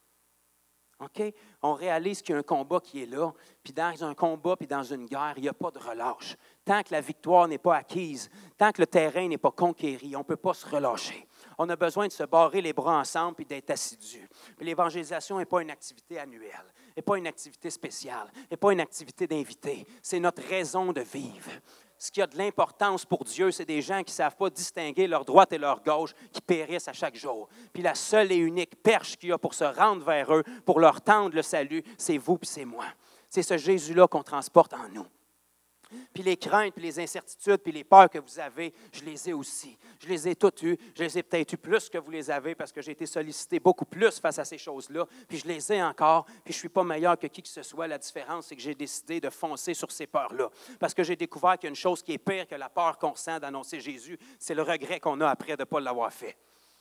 OK? On réalise qu'il y a un combat qui est là, puis dans un combat puis dans une guerre, il n'y a pas de relâche. Tant que la victoire n'est pas acquise, tant que le terrain n'est pas conquéri, on ne peut pas se relâcher. On a besoin de se barrer les bras ensemble et d'être assidus. Puis l'évangélisation n'est pas une activité annuelle, n'est pas une activité spéciale, n'est pas une activité d'invité. C'est notre raison de vivre. Ce qui a de l'importance pour Dieu, c'est des gens qui ne savent pas distinguer leur droite et leur gauche, qui périssent à chaque jour. Puis la seule et unique perche qu'il y a pour se rendre vers eux, pour leur tendre le salut, c'est vous et c'est moi. C'est ce Jésus-là qu'on transporte en nous. Puis les craintes, puis les incertitudes, puis les peurs que vous avez, je les ai aussi. Je les ai toutes eues. Je les ai peut-être eues plus que vous les avez parce que j'ai été sollicité beaucoup plus face à ces choses-là. Puis je les ai encore. Puis je ne suis pas meilleur que qui que ce soit. La différence, c'est que j'ai décidé de foncer sur ces peurs-là. Parce que j'ai découvert qu'il y a une chose qui est pire que la peur qu'on ressent d'annoncer Jésus, c'est le regret qu'on a après de ne pas l'avoir fait.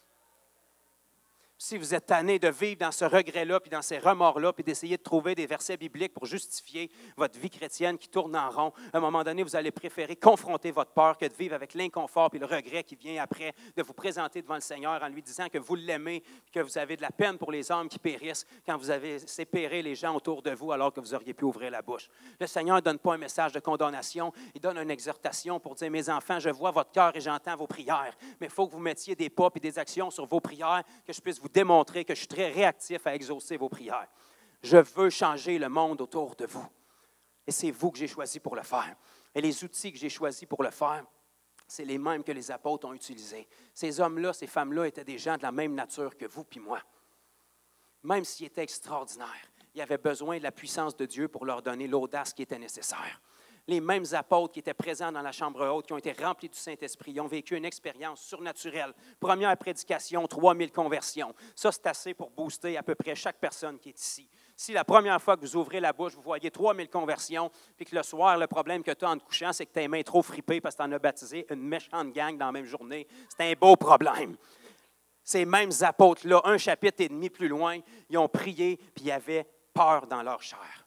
Si vous êtes tanné de vivre dans ce regret-là, puis dans ces remords-là, puis d'essayer de trouver des versets bibliques pour justifier votre vie chrétienne qui tourne en rond, à un moment donné, vous allez préférer confronter votre peur que de vivre avec l'inconfort et le regret qui vient après de vous présenter devant le Seigneur en lui disant que vous l'aimez, que vous avez de la peine pour les âmes qui périssent quand vous avez séparé les gens autour de vous alors que vous auriez pu ouvrir la bouche. Le Seigneur ne donne pas un message de condamnation, il donne une exhortation pour dire « Mes enfants, je vois votre cœur et j'entends vos prières, mais il faut que vous mettiez des pas et des actions sur vos prières, que je puisse vous démontrer que je suis très réactif à exaucer vos prières. Je veux changer le monde autour de vous. Et c'est vous que j'ai choisi pour le faire. Et les outils que j'ai choisis pour le faire, c'est les mêmes que les apôtres ont utilisés. Ces hommes-là, ces femmes-là étaient des gens de la même nature que vous puis moi. Même s'ils étaient extraordinaires, ils avaient besoin de la puissance de Dieu pour leur donner l'audace qui était nécessaire. Les mêmes apôtres qui étaient présents dans la chambre haute, qui ont été remplis du Saint-Esprit, ils ont vécu une expérience surnaturelle. Première prédication, 3000 conversions. Ça, c'est assez pour booster à peu près chaque personne qui est ici. Si la première fois que vous ouvrez la bouche, vous voyez 3000 conversions, puis que le soir, le problème que tu as en te couchant, c'est que tes mains trop fripées parce que tu en as baptisé une méchante gang dans la même journée, c'est un beau problème. Ces mêmes apôtres-là, un chapitre et demi plus loin, ils ont prié, puis ils avaient peur dans leur chair.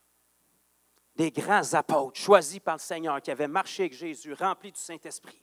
Des grands apôtres choisis par le Seigneur qui avaient marché avec Jésus, remplis du Saint-Esprit.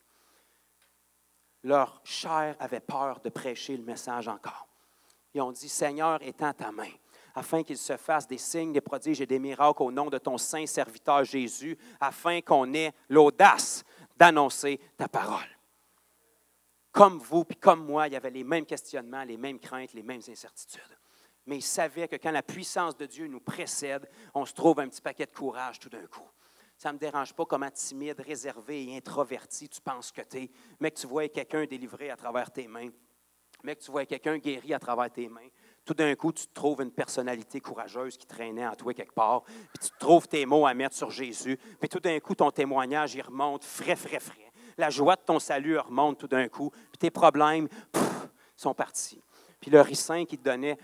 Leur chair avait peur de prêcher le message encore. Ils ont dit, Seigneur, étends ta main, afin qu'il se fasse des signes, des prodiges et des miracles au nom de ton saint serviteur Jésus, afin qu'on ait l'audace d'annoncer ta parole. Comme vous puis comme moi, il y avait les mêmes questionnements, les mêmes craintes, les mêmes incertitudes. Mais ils savaient que quand la puissance de Dieu nous précède, on se trouve un petit paquet de courage tout d'un coup. Ça ne me dérange pas comment timide, réservé et introverti tu penses que tu es, mais que tu vois quelqu'un délivré à travers tes mains, mais que tu vois quelqu'un guéri à travers tes mains. Tout d'un coup, tu te trouves une personnalité courageuse qui traînait en toi quelque part, puis tu trouves tes mots à mettre sur Jésus, puis tout d'un coup, ton témoignage, il remonte frais. La joie de ton salut remonte tout d'un coup, puis tes problèmes sont partis. Puis le ricin qui te donnait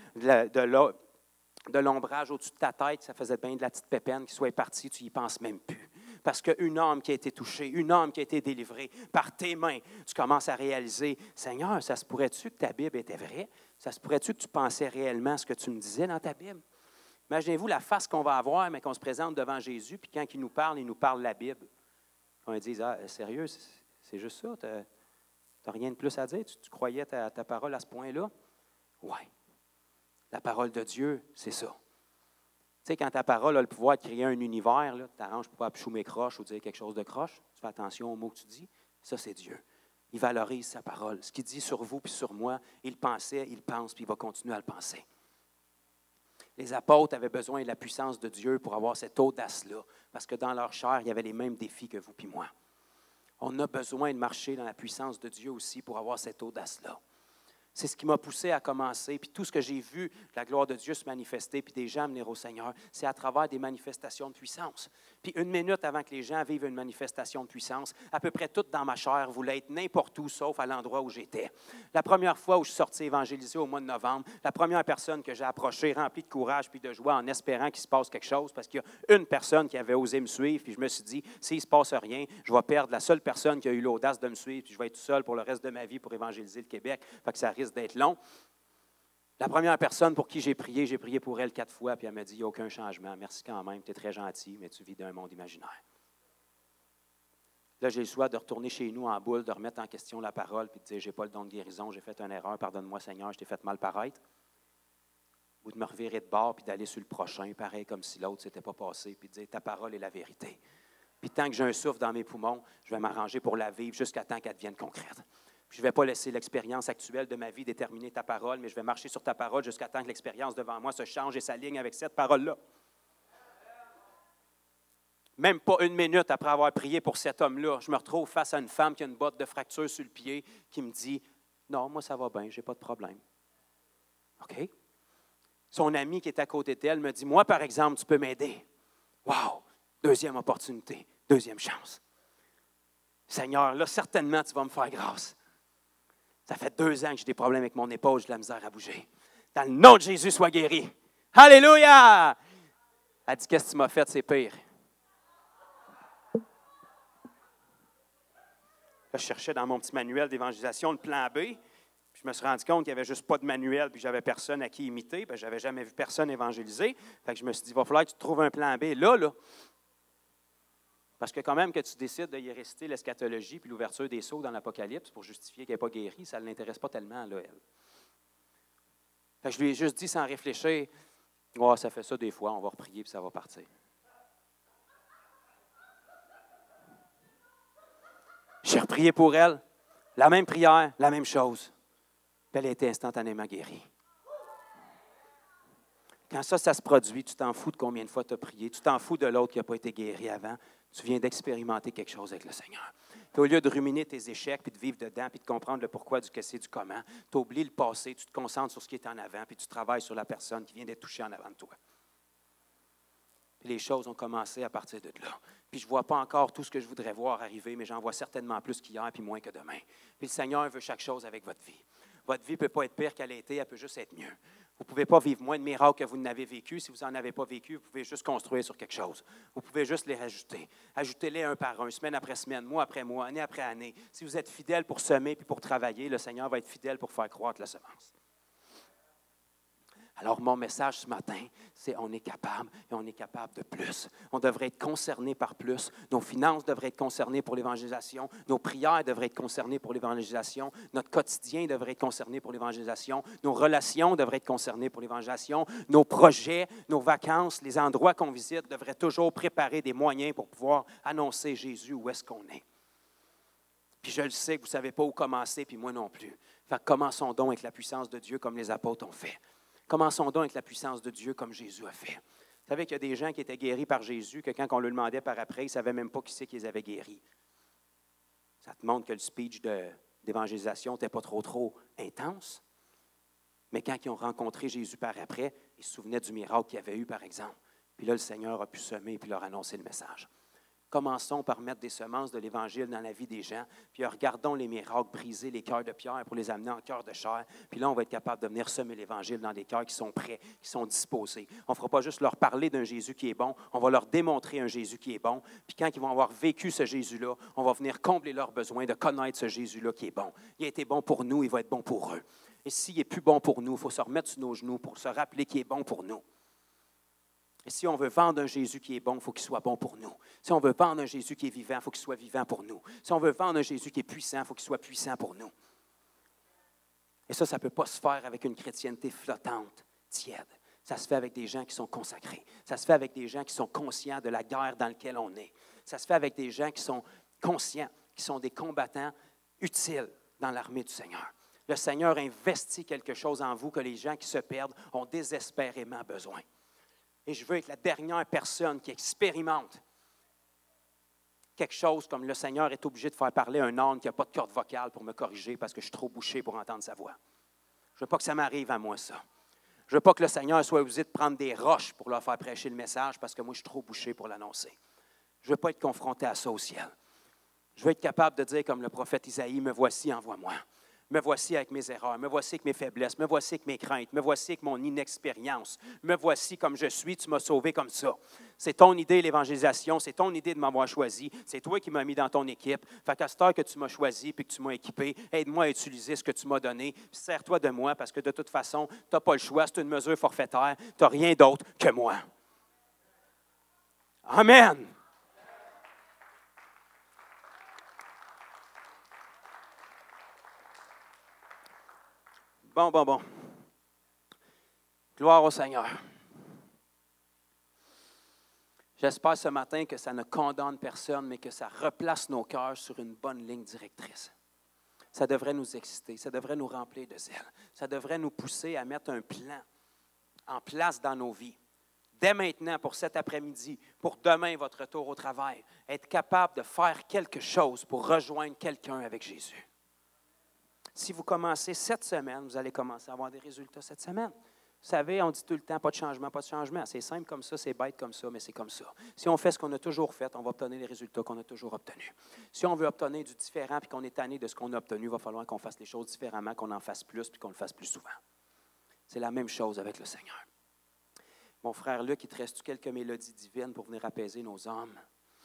de l'ombrage au-dessus de ta tête, ça faisait bien de la petite pépine qui soit partie, tu n'y penses même plus. Parce qu'une âme qui a été touchée, une âme qui a été délivrée par tes mains, tu commences à réaliser, Seigneur, ça se pourrait-tu que ta Bible était vraie? Ça se pourrait-tu que tu pensais réellement ce que tu me disais dans ta Bible? Imaginez-vous la face qu'on va avoir, mais qu'on se présente devant Jésus, puis quand il nous parle la Bible. On dit, sérieux, c'est juste ça? Tu n'as rien de plus à dire? Tu croyais ta parole à ce point-là? Oui. La parole de Dieu, c'est ça. Tu sais, quand ta parole a le pouvoir de créer un univers, tu t'arranges pour pas choumer croche ou dire quelque chose de croche, tu fais attention aux mots que tu dis, ça, c'est Dieu. Il valorise sa parole. Ce qu'il dit sur vous puis sur moi, il pensait, il pense, puis il va continuer à le penser. Les apôtres avaient besoin de la puissance de Dieu pour avoir cette audace-là, parce que dans leur chair, il y avait les mêmes défis que vous puis moi. On a besoin de marcher dans la puissance de Dieu aussi pour avoir cette audace-là. C'est ce qui m'a poussé à commencer. Puis tout ce que j'ai vu, la gloire de Dieu se manifester, puis des gens venir au Seigneur, c'est à travers des manifestations de puissance. Puis une minute avant que les gens vivent une manifestation de puissance, à peu près toute dans ma chair voulait être n'importe où, sauf à l'endroit où j'étais. La première fois où je suis sorti évangéliser au mois de novembre, la première personne que j'ai approchée, remplie de courage puis de joie, en espérant qu'il se passe quelque chose, parce qu'il y a une personne qui avait osé me suivre, puis je me suis dit, s'il ne se passe rien, je vais perdre la seule personne qui a eu l'audace de me suivre, puis je vais être tout seul pour le reste de ma vie pour évangéliser le Québec. Fait que ça risque d'être long. La première personne pour qui j'ai prié pour elle 4 fois, puis elle m'a dit, il n'y a aucun changement. Merci quand même, tu es très gentil, mais tu vis dans un monde imaginaire. Là, j'ai le choix de retourner chez nous en boule, de remettre en question la parole, puis de dire, j'ai pas le don de guérison, j'ai fait une erreur, pardonne-moi Seigneur, je t'ai fait mal paraître. Ou de me revirer de bord, puis d'aller sur le prochain, pareil comme si l'autre ne s'était pas passé, puis de dire, ta parole est la vérité. Puis tant que j'ai un souffle dans mes poumons, je vais m'arranger pour la vivre jusqu'à temps qu'elle devienne concrète. Je ne vais pas laisser l'expérience actuelle de ma vie déterminer ta parole, mais je vais marcher sur ta parole jusqu'à temps que l'expérience devant moi se change et s'aligne avec cette parole-là. Même pas une minute après avoir prié pour cet homme-là, je me retrouve face à une femme qui a une botte de fracture sur le pied qui me dit « Non, moi ça va bien, je n'ai pas de problème. » OK? Son ami qui est à côté d'elle me dit « Moi, par exemple, tu peux m'aider. » Wow! Deuxième opportunité, deuxième chance. Seigneur, là, certainement, tu vas me faire grâce. Ça fait 2 ans que j'ai des problèmes avec mon épaule, j'ai de la misère à bouger. Dans le nom de Jésus, sois guéri. Alléluia! Elle dit, qu'est-ce que tu m'as fait, c'est pire. Là, je cherchais dans mon petit manuel d'évangélisation le plan B. Puis je me suis rendu compte qu'il n'y avait juste pas de manuel, puis j'avais personne à qui imiter. Je n'avais jamais vu personne évangéliser. Fait que je me suis dit, il va falloir que tu trouves un plan B. Là. Parce que quand même que tu décides de y réciter l'eschatologie puis l'ouverture des sceaux dans l'Apocalypse pour justifier qu'elle n'est pas guérie, ça ne l'intéresse pas tellement, là, elle. Fait que je lui ai juste dit sans réfléchir, oh, ça fait ça des fois, on va reprier puis ça va partir. J'ai reprié pour elle, la même prière, la même chose. Puis elle a été instantanément guérie. Quand ça se produit, tu t'en fous de combien de fois tu as prié, tu t'en fous de l'autre qui n'a pas été guéri avant, tu viens d'expérimenter quelque chose avec le Seigneur. Puis au lieu de ruminer tes échecs, puis de vivre dedans, puis de comprendre le pourquoi, du qu'est-ce, du comment, tu oublies le passé, tu te concentres sur ce qui est en avant, puis tu travailles sur la personne qui vient d'être touchée en avant de toi. Puis les choses ont commencé à partir de là. Puis je ne vois pas encore tout ce que je voudrais voir arriver, mais j'en vois certainement plus qu'hier, puis moins que demain. Puis le Seigneur veut chaque chose avec votre vie. Votre vie ne peut pas être pire qu'elle a été, elle peut juste être mieux. Vous ne pouvez pas vivre moins de miracles que vous n'avez vécu. Si vous n'en avez pas vécu, vous pouvez juste construire sur quelque chose. Vous pouvez juste les rajouter. Ajoutez-les un par un, semaine après semaine, mois après mois, année après année. Si vous êtes fidèle pour semer puis pour travailler, le Seigneur va être fidèle pour faire croître la semence. Alors, mon message ce matin, c'est on est capable et on est capable de plus. On devrait être concerné par plus. Nos finances devraient être concernées pour l'évangélisation. Nos prières devraient être concernées pour l'évangélisation. Notre quotidien devrait être concerné pour l'évangélisation. Nos relations devraient être concernées pour l'évangélisation. Nos projets, nos vacances, les endroits qu'on visite devraient toujours préparer des moyens pour pouvoir annoncer Jésus où est-ce qu'on est. Puis je le sais que vous ne savez pas où commencer, puis moi non plus. Fait que commençons donc avec la puissance de Dieu comme les apôtres ont fait. Commençons donc avec la puissance de Dieu comme Jésus a fait. Vous savez qu'il y a des gens qui étaient guéris par Jésus, que quand on le demandait par après, ils ne savaient même pas qui c'est qu'ils avaient guéri. Ça te montre que le speech d'évangélisation n'était pas trop intense. Mais quand ils ont rencontré Jésus par après, ils se souvenaient du miracle qu'il y avait eu, par exemple. Puis là, le Seigneur a pu semer et puis leur annoncer le message. Commençons par mettre des semences de l'Évangile dans la vie des gens, puis regardons les miracles briser les cœurs de pierre pour les amener en cœur de chair. Puis là, on va être capable de venir semer l'Évangile dans des cœurs qui sont prêts, qui sont disposés. On ne fera pas juste leur parler d'un Jésus qui est bon, on va leur démontrer un Jésus qui est bon. Puis quand ils vont avoir vécu ce Jésus-là, on va venir combler leurs besoins de connaître ce Jésus-là qui est bon. Il a été bon pour nous, il va être bon pour eux. Et s'il n'est plus bon pour nous, il faut se remettre sur nos genoux pour se rappeler qu'il est bon pour nous. Et si on veut vendre un Jésus qui est bon, il faut qu'il soit bon pour nous. Si on veut vendre un Jésus qui est vivant, il faut qu'il soit vivant pour nous. Si on veut vendre un Jésus qui est puissant, il faut qu'il soit puissant pour nous. Et ça ne peut pas se faire avec une chrétienté flottante, tiède. Ça se fait avec des gens qui sont consacrés. Ça se fait avec des gens qui sont conscients de la guerre dans laquelle on est. Ça se fait avec des gens qui sont conscients, qui sont des combattants utiles dans l'armée du Seigneur. Le Seigneur investit quelque chose en vous que les gens qui se perdent ont désespérément besoin. Et je veux être la dernière personne qui expérimente quelque chose comme le Seigneur est obligé de faire parler un âne qui n'a pas de corde vocale pour me corriger parce que je suis trop bouché pour entendre sa voix. Je ne veux pas que ça m'arrive à moi, ça. Je ne veux pas que le Seigneur soit obligé de prendre des roches pour leur faire prêcher le message parce que moi, je suis trop bouché pour l'annoncer. Je ne veux pas être confronté à ça au ciel. Je veux être capable de dire comme le prophète Isaïe, « Me voici, envoie-moi. » Me voici avec mes erreurs, me voici avec mes faiblesses, me voici avec mes craintes, me voici avec mon inexpérience, me voici comme je suis, tu m'as sauvé comme ça. C'est ton idée, l'évangélisation, c'est ton idée de m'avoir choisi, c'est toi qui m'as mis dans ton équipe. Fait qu'à cette heure que tu m'as choisi puis que tu m'as équipé, aide-moi à utiliser ce que tu m'as donné, puis sers-toi de moi parce que de toute façon, tu n'as pas le choix, c'est une mesure forfaitaire, tu n'as rien d'autre que moi. Amen! Bon. Gloire au Seigneur. J'espère ce matin que ça ne condamne personne, mais que ça replace nos cœurs sur une bonne ligne directrice. Ça devrait nous exciter, ça devrait nous remplir de zèle. Ça devrait nous pousser à mettre un plan en place dans nos vies. Dès maintenant, pour cet après-midi, pour demain, votre retour au travail, être capable de faire quelque chose pour rejoindre quelqu'un avec Jésus. Si vous commencez cette semaine, vous allez commencer à avoir des résultats cette semaine. Vous savez, on dit tout le temps, pas de changement, pas de changement. C'est simple comme ça, c'est bête comme ça, mais c'est comme ça. Si on fait ce qu'on a toujours fait, on va obtenir les résultats qu'on a toujours obtenus. Si on veut obtenir du différent et qu'on est tanné de ce qu'on a obtenu, il va falloir qu'on fasse les choses différemment, qu'on en fasse plus et qu'on le fasse plus souvent. C'est la même chose avec le Seigneur. Mon frère Luc, il te reste quelques mélodies divines pour venir apaiser nos âmes?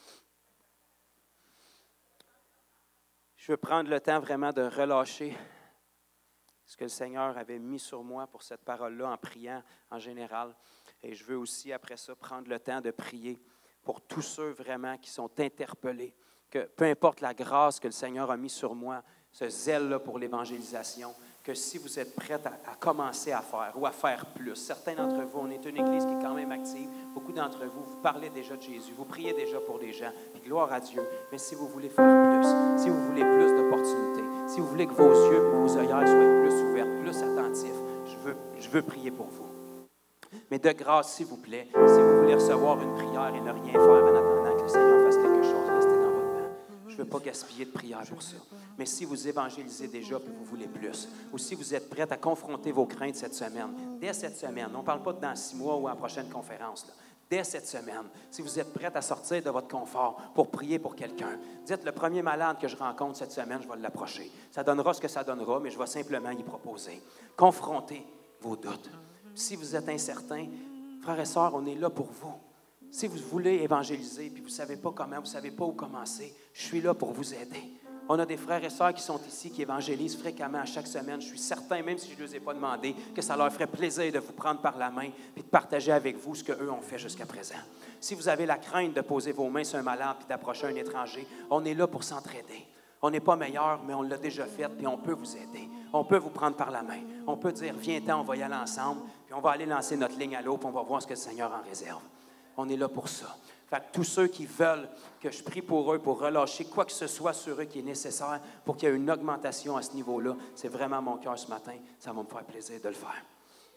Je veux prendre le temps vraiment de relâcher ce que le Seigneur avait mis sur moi pour cette parole-là en priant en général. Et je veux aussi, après ça, prendre le temps de prier pour tous ceux vraiment qui sont interpellés, que peu importe la grâce que le Seigneur a mis sur moi, ce zèle-là pour l'évangélisation, que si vous êtes prêts à commencer à faire ou à faire plus, certains d'entre vous, on est une église qui est quand même active, beaucoup d'entre vous, vous parlez déjà de Jésus, vous priez déjà pour les gens, puis gloire à Dieu, mais si vous voulez faire plus, si vous voulez plus d'opportunités, si vous voulez que vos yeux et vos œillères soient plus ouverts, plus attentifs, je veux prier pour vous. Mais de grâce, s'il vous plaît, si vous voulez recevoir une prière et ne rien faire en attendant que le Seigneur fasse quelque chose, restez dans votre banc. Je ne veux pas gaspiller de prière pour ça. Mais si vous évangélisez déjà et vous voulez plus, ou si vous êtes prêts à confronter vos craintes cette semaine, dès cette semaine, on ne parle pas de dans 6 mois ou à la prochaine conférence, là. Dès cette semaine, si vous êtes prêts à sortir de votre confort pour prier pour quelqu'un, dites le premier malade que je rencontre cette semaine, je vais l'approcher. Ça donnera ce que ça donnera, mais je vais simplement y proposer. Confrontez vos doutes. Si vous êtes incertain, frères et sœurs, on est là pour vous. Si vous voulez évangéliser puis vous ne savez pas comment, vous ne savez pas où commencer, je suis là pour vous aider. On a des frères et sœurs qui sont ici, qui évangélisent fréquemment à chaque semaine. Je suis certain, même si je ne les ai pas demandé, que ça leur ferait plaisir de vous prendre par la main et de partager avec vous ce qu'eux ont fait jusqu'à présent. Si vous avez la crainte de poser vos mains sur un malade et d'approcher un étranger, on est là pour s'entraider. On n'est pas meilleur, mais on l'a déjà fait, puis on peut vous aider. On peut vous prendre par la main. On peut dire, viens-t'en, on va y aller ensemble, puis on va aller lancer notre ligne à l'eau, puis on va voir ce que le Seigneur en réserve. On est là pour ça. Fait que tous ceux qui veulent que je prie pour eux, pour relâcher quoi que ce soit sur eux qui est nécessaire pour qu'il y ait une augmentation à ce niveau-là, c'est vraiment mon cœur ce matin. Ça va me faire plaisir de le faire.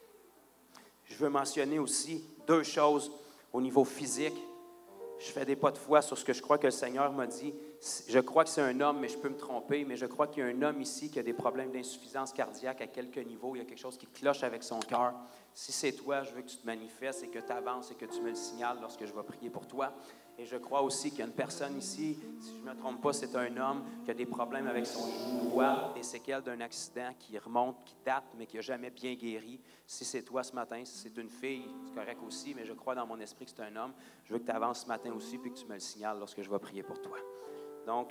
Je veux mentionner aussi 2 choses au niveau physique. Je fais des pas de foi sur ce que je crois que le Seigneur m'a dit. Je crois que c'est un homme, mais je peux me tromper, mais je crois qu'il y a un homme ici qui a des problèmes d'insuffisance cardiaque à quelques niveaux. Il y a quelque chose qui cloche avec son cœur. Si c'est toi, je veux que tu te manifestes et que tu avances et que tu me le signales lorsque je vais prier pour toi. Et je crois aussi qu'il y a une personne ici, si je ne me trompe pas, c'est un homme qui a des problèmes avec son genou droit, des séquelles d'un accident qui remonte, qui date, mais qui n'a jamais bien guéri. Si c'est toi ce matin, si c'est une fille, c'est correct aussi, mais je crois dans mon esprit que c'est un homme. Je veux que tu avances ce matin aussi et que tu me le signales lorsque je vais prier pour toi. Donc,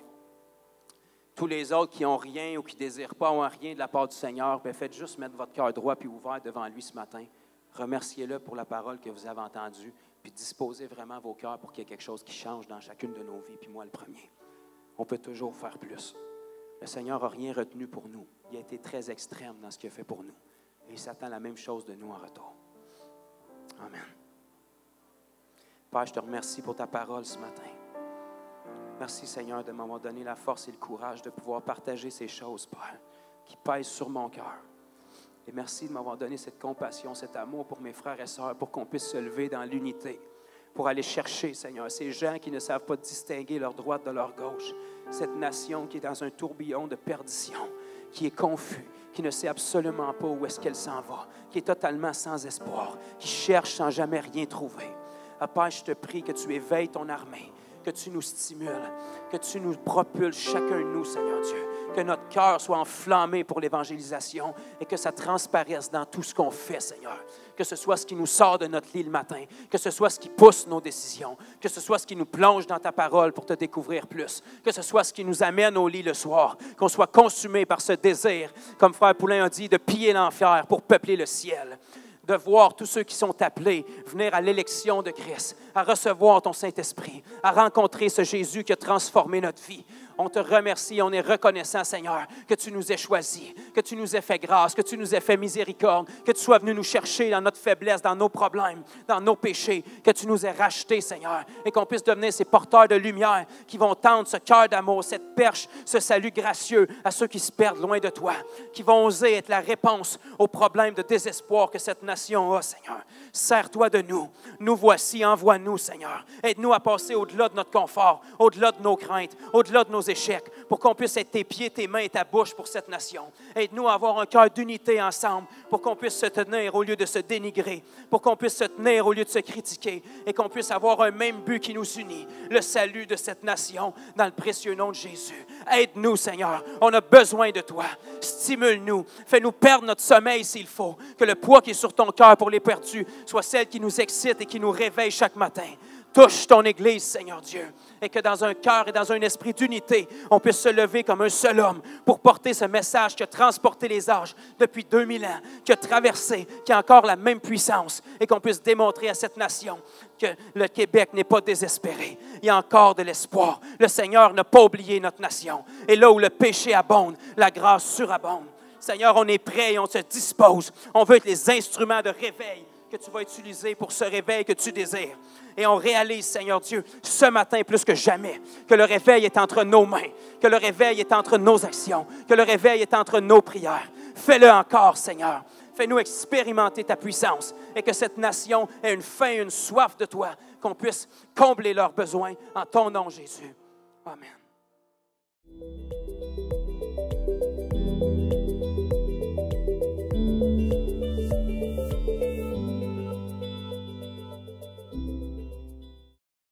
tous les autres qui n'ont rien ou qui ne désirent pas avoir rien de la part du Seigneur, bien, faites juste mettre votre cœur droit puis ouvert devant lui ce matin. Remerciez-le pour la parole que vous avez entendue, puis disposez vraiment vos cœurs pour qu'il y ait quelque chose qui change dans chacune de nos vies, puis moi le premier. On peut toujours faire plus. Le Seigneur n'a rien retenu pour nous. Il a été très extrême dans ce qu'il a fait pour nous. Et il s'attend la même chose de nous en retour. Amen. Père, je te remercie pour ta parole ce matin. Merci, Seigneur, de m'avoir donné la force et le courage de pouvoir partager ces choses, Père, qui pèsent sur mon cœur. Et merci de m'avoir donné cette compassion, cet amour pour mes frères et sœurs, pour qu'on puisse se lever dans l'unité, pour aller chercher, Seigneur, ces gens qui ne savent pas distinguer leur droite de leur gauche, cette nation qui est dans un tourbillon de perdition, qui est confus, qui ne sait absolument pas où est-ce qu'elle s'en va, qui est totalement sans espoir, qui cherche sans jamais rien trouver. Père, je te prie que tu éveilles ton armée, que tu nous stimules, que tu nous propulses chacun de nous, Seigneur Dieu, que notre cœur soit enflammé pour l'évangélisation et que ça transparaisse dans tout ce qu'on fait, Seigneur. Que ce soit ce qui nous sort de notre lit le matin, que ce soit ce qui pousse nos décisions, que ce soit ce qui nous plonge dans ta parole pour te découvrir plus, que ce soit ce qui nous amène au lit le soir, qu'on soit consumé par ce désir, comme Frère Poulain a dit, de piller l'enfer pour peupler le ciel. De voir tous ceux qui sont appelés venir à l'élection de Christ, à recevoir ton Saint-Esprit, à rencontrer ce Jésus qui a transformé notre vie. On te remercie, on est reconnaissant, Seigneur, que tu nous aies choisis, que tu nous aies fait grâce, que tu nous aies fait miséricorde, que tu sois venu nous chercher dans notre faiblesse, dans nos problèmes, dans nos péchés, que tu nous aies rachetés, Seigneur, et qu'on puisse devenir ces porteurs de lumière qui vont tendre ce cœur d'amour, cette perche, ce salut gracieux à ceux qui se perdent loin de toi, qui vont oser être la réponse aux problèmes de désespoir que cette nation a, Seigneur. Sers-toi de nous. Nous voici, envoie-nous, Seigneur. Aide-nous à passer au-delà de notre confort, au-delà de nos craintes, au-delà de nos échecs, pour qu'on puisse être tes pieds, tes mains et ta bouche pour cette nation. Aide-nous à avoir un cœur d'unité ensemble, pour qu'on puisse se tenir au lieu de se dénigrer, pour qu'on puisse se tenir au lieu de se critiquer, et qu'on puisse avoir un même but qui nous unit, le salut de cette nation, dans le précieux nom de Jésus. Aide-nous, Seigneur. On a besoin de toi. Stimule-nous. Fais-nous perdre notre sommeil s'il faut. Que le poids qui est sur ton cœur pour les perdus soit celle qui nous excite et qui nous réveille chaque matin. Touche ton Église, Seigneur Dieu, et que dans un cœur et dans un esprit d'unité, on puisse se lever comme un seul homme pour porter ce message qui a transporté les âges depuis 2000 ans, qui a traversé, qui a encore la même puissance, et qu'on puisse démontrer à cette nation que le Québec n'est pas désespéré. Il y a encore de l'espoir. Le Seigneur n'a pas oublié notre nation. Et là où le péché abonde, la grâce surabonde. Seigneur, on est prêt et on se dispose. On veut être les instruments de réveil que tu vas utiliser pour ce réveil que tu désires. Et on réalise, Seigneur Dieu, ce matin plus que jamais, que le réveil est entre nos mains, que le réveil est entre nos actions, que le réveil est entre nos prières. Fais-le encore, Seigneur. Fais-nous expérimenter ta puissance et que cette nation ait une faim, une soif de toi, qu'on puisse combler leurs besoins en ton nom, Jésus. Amen.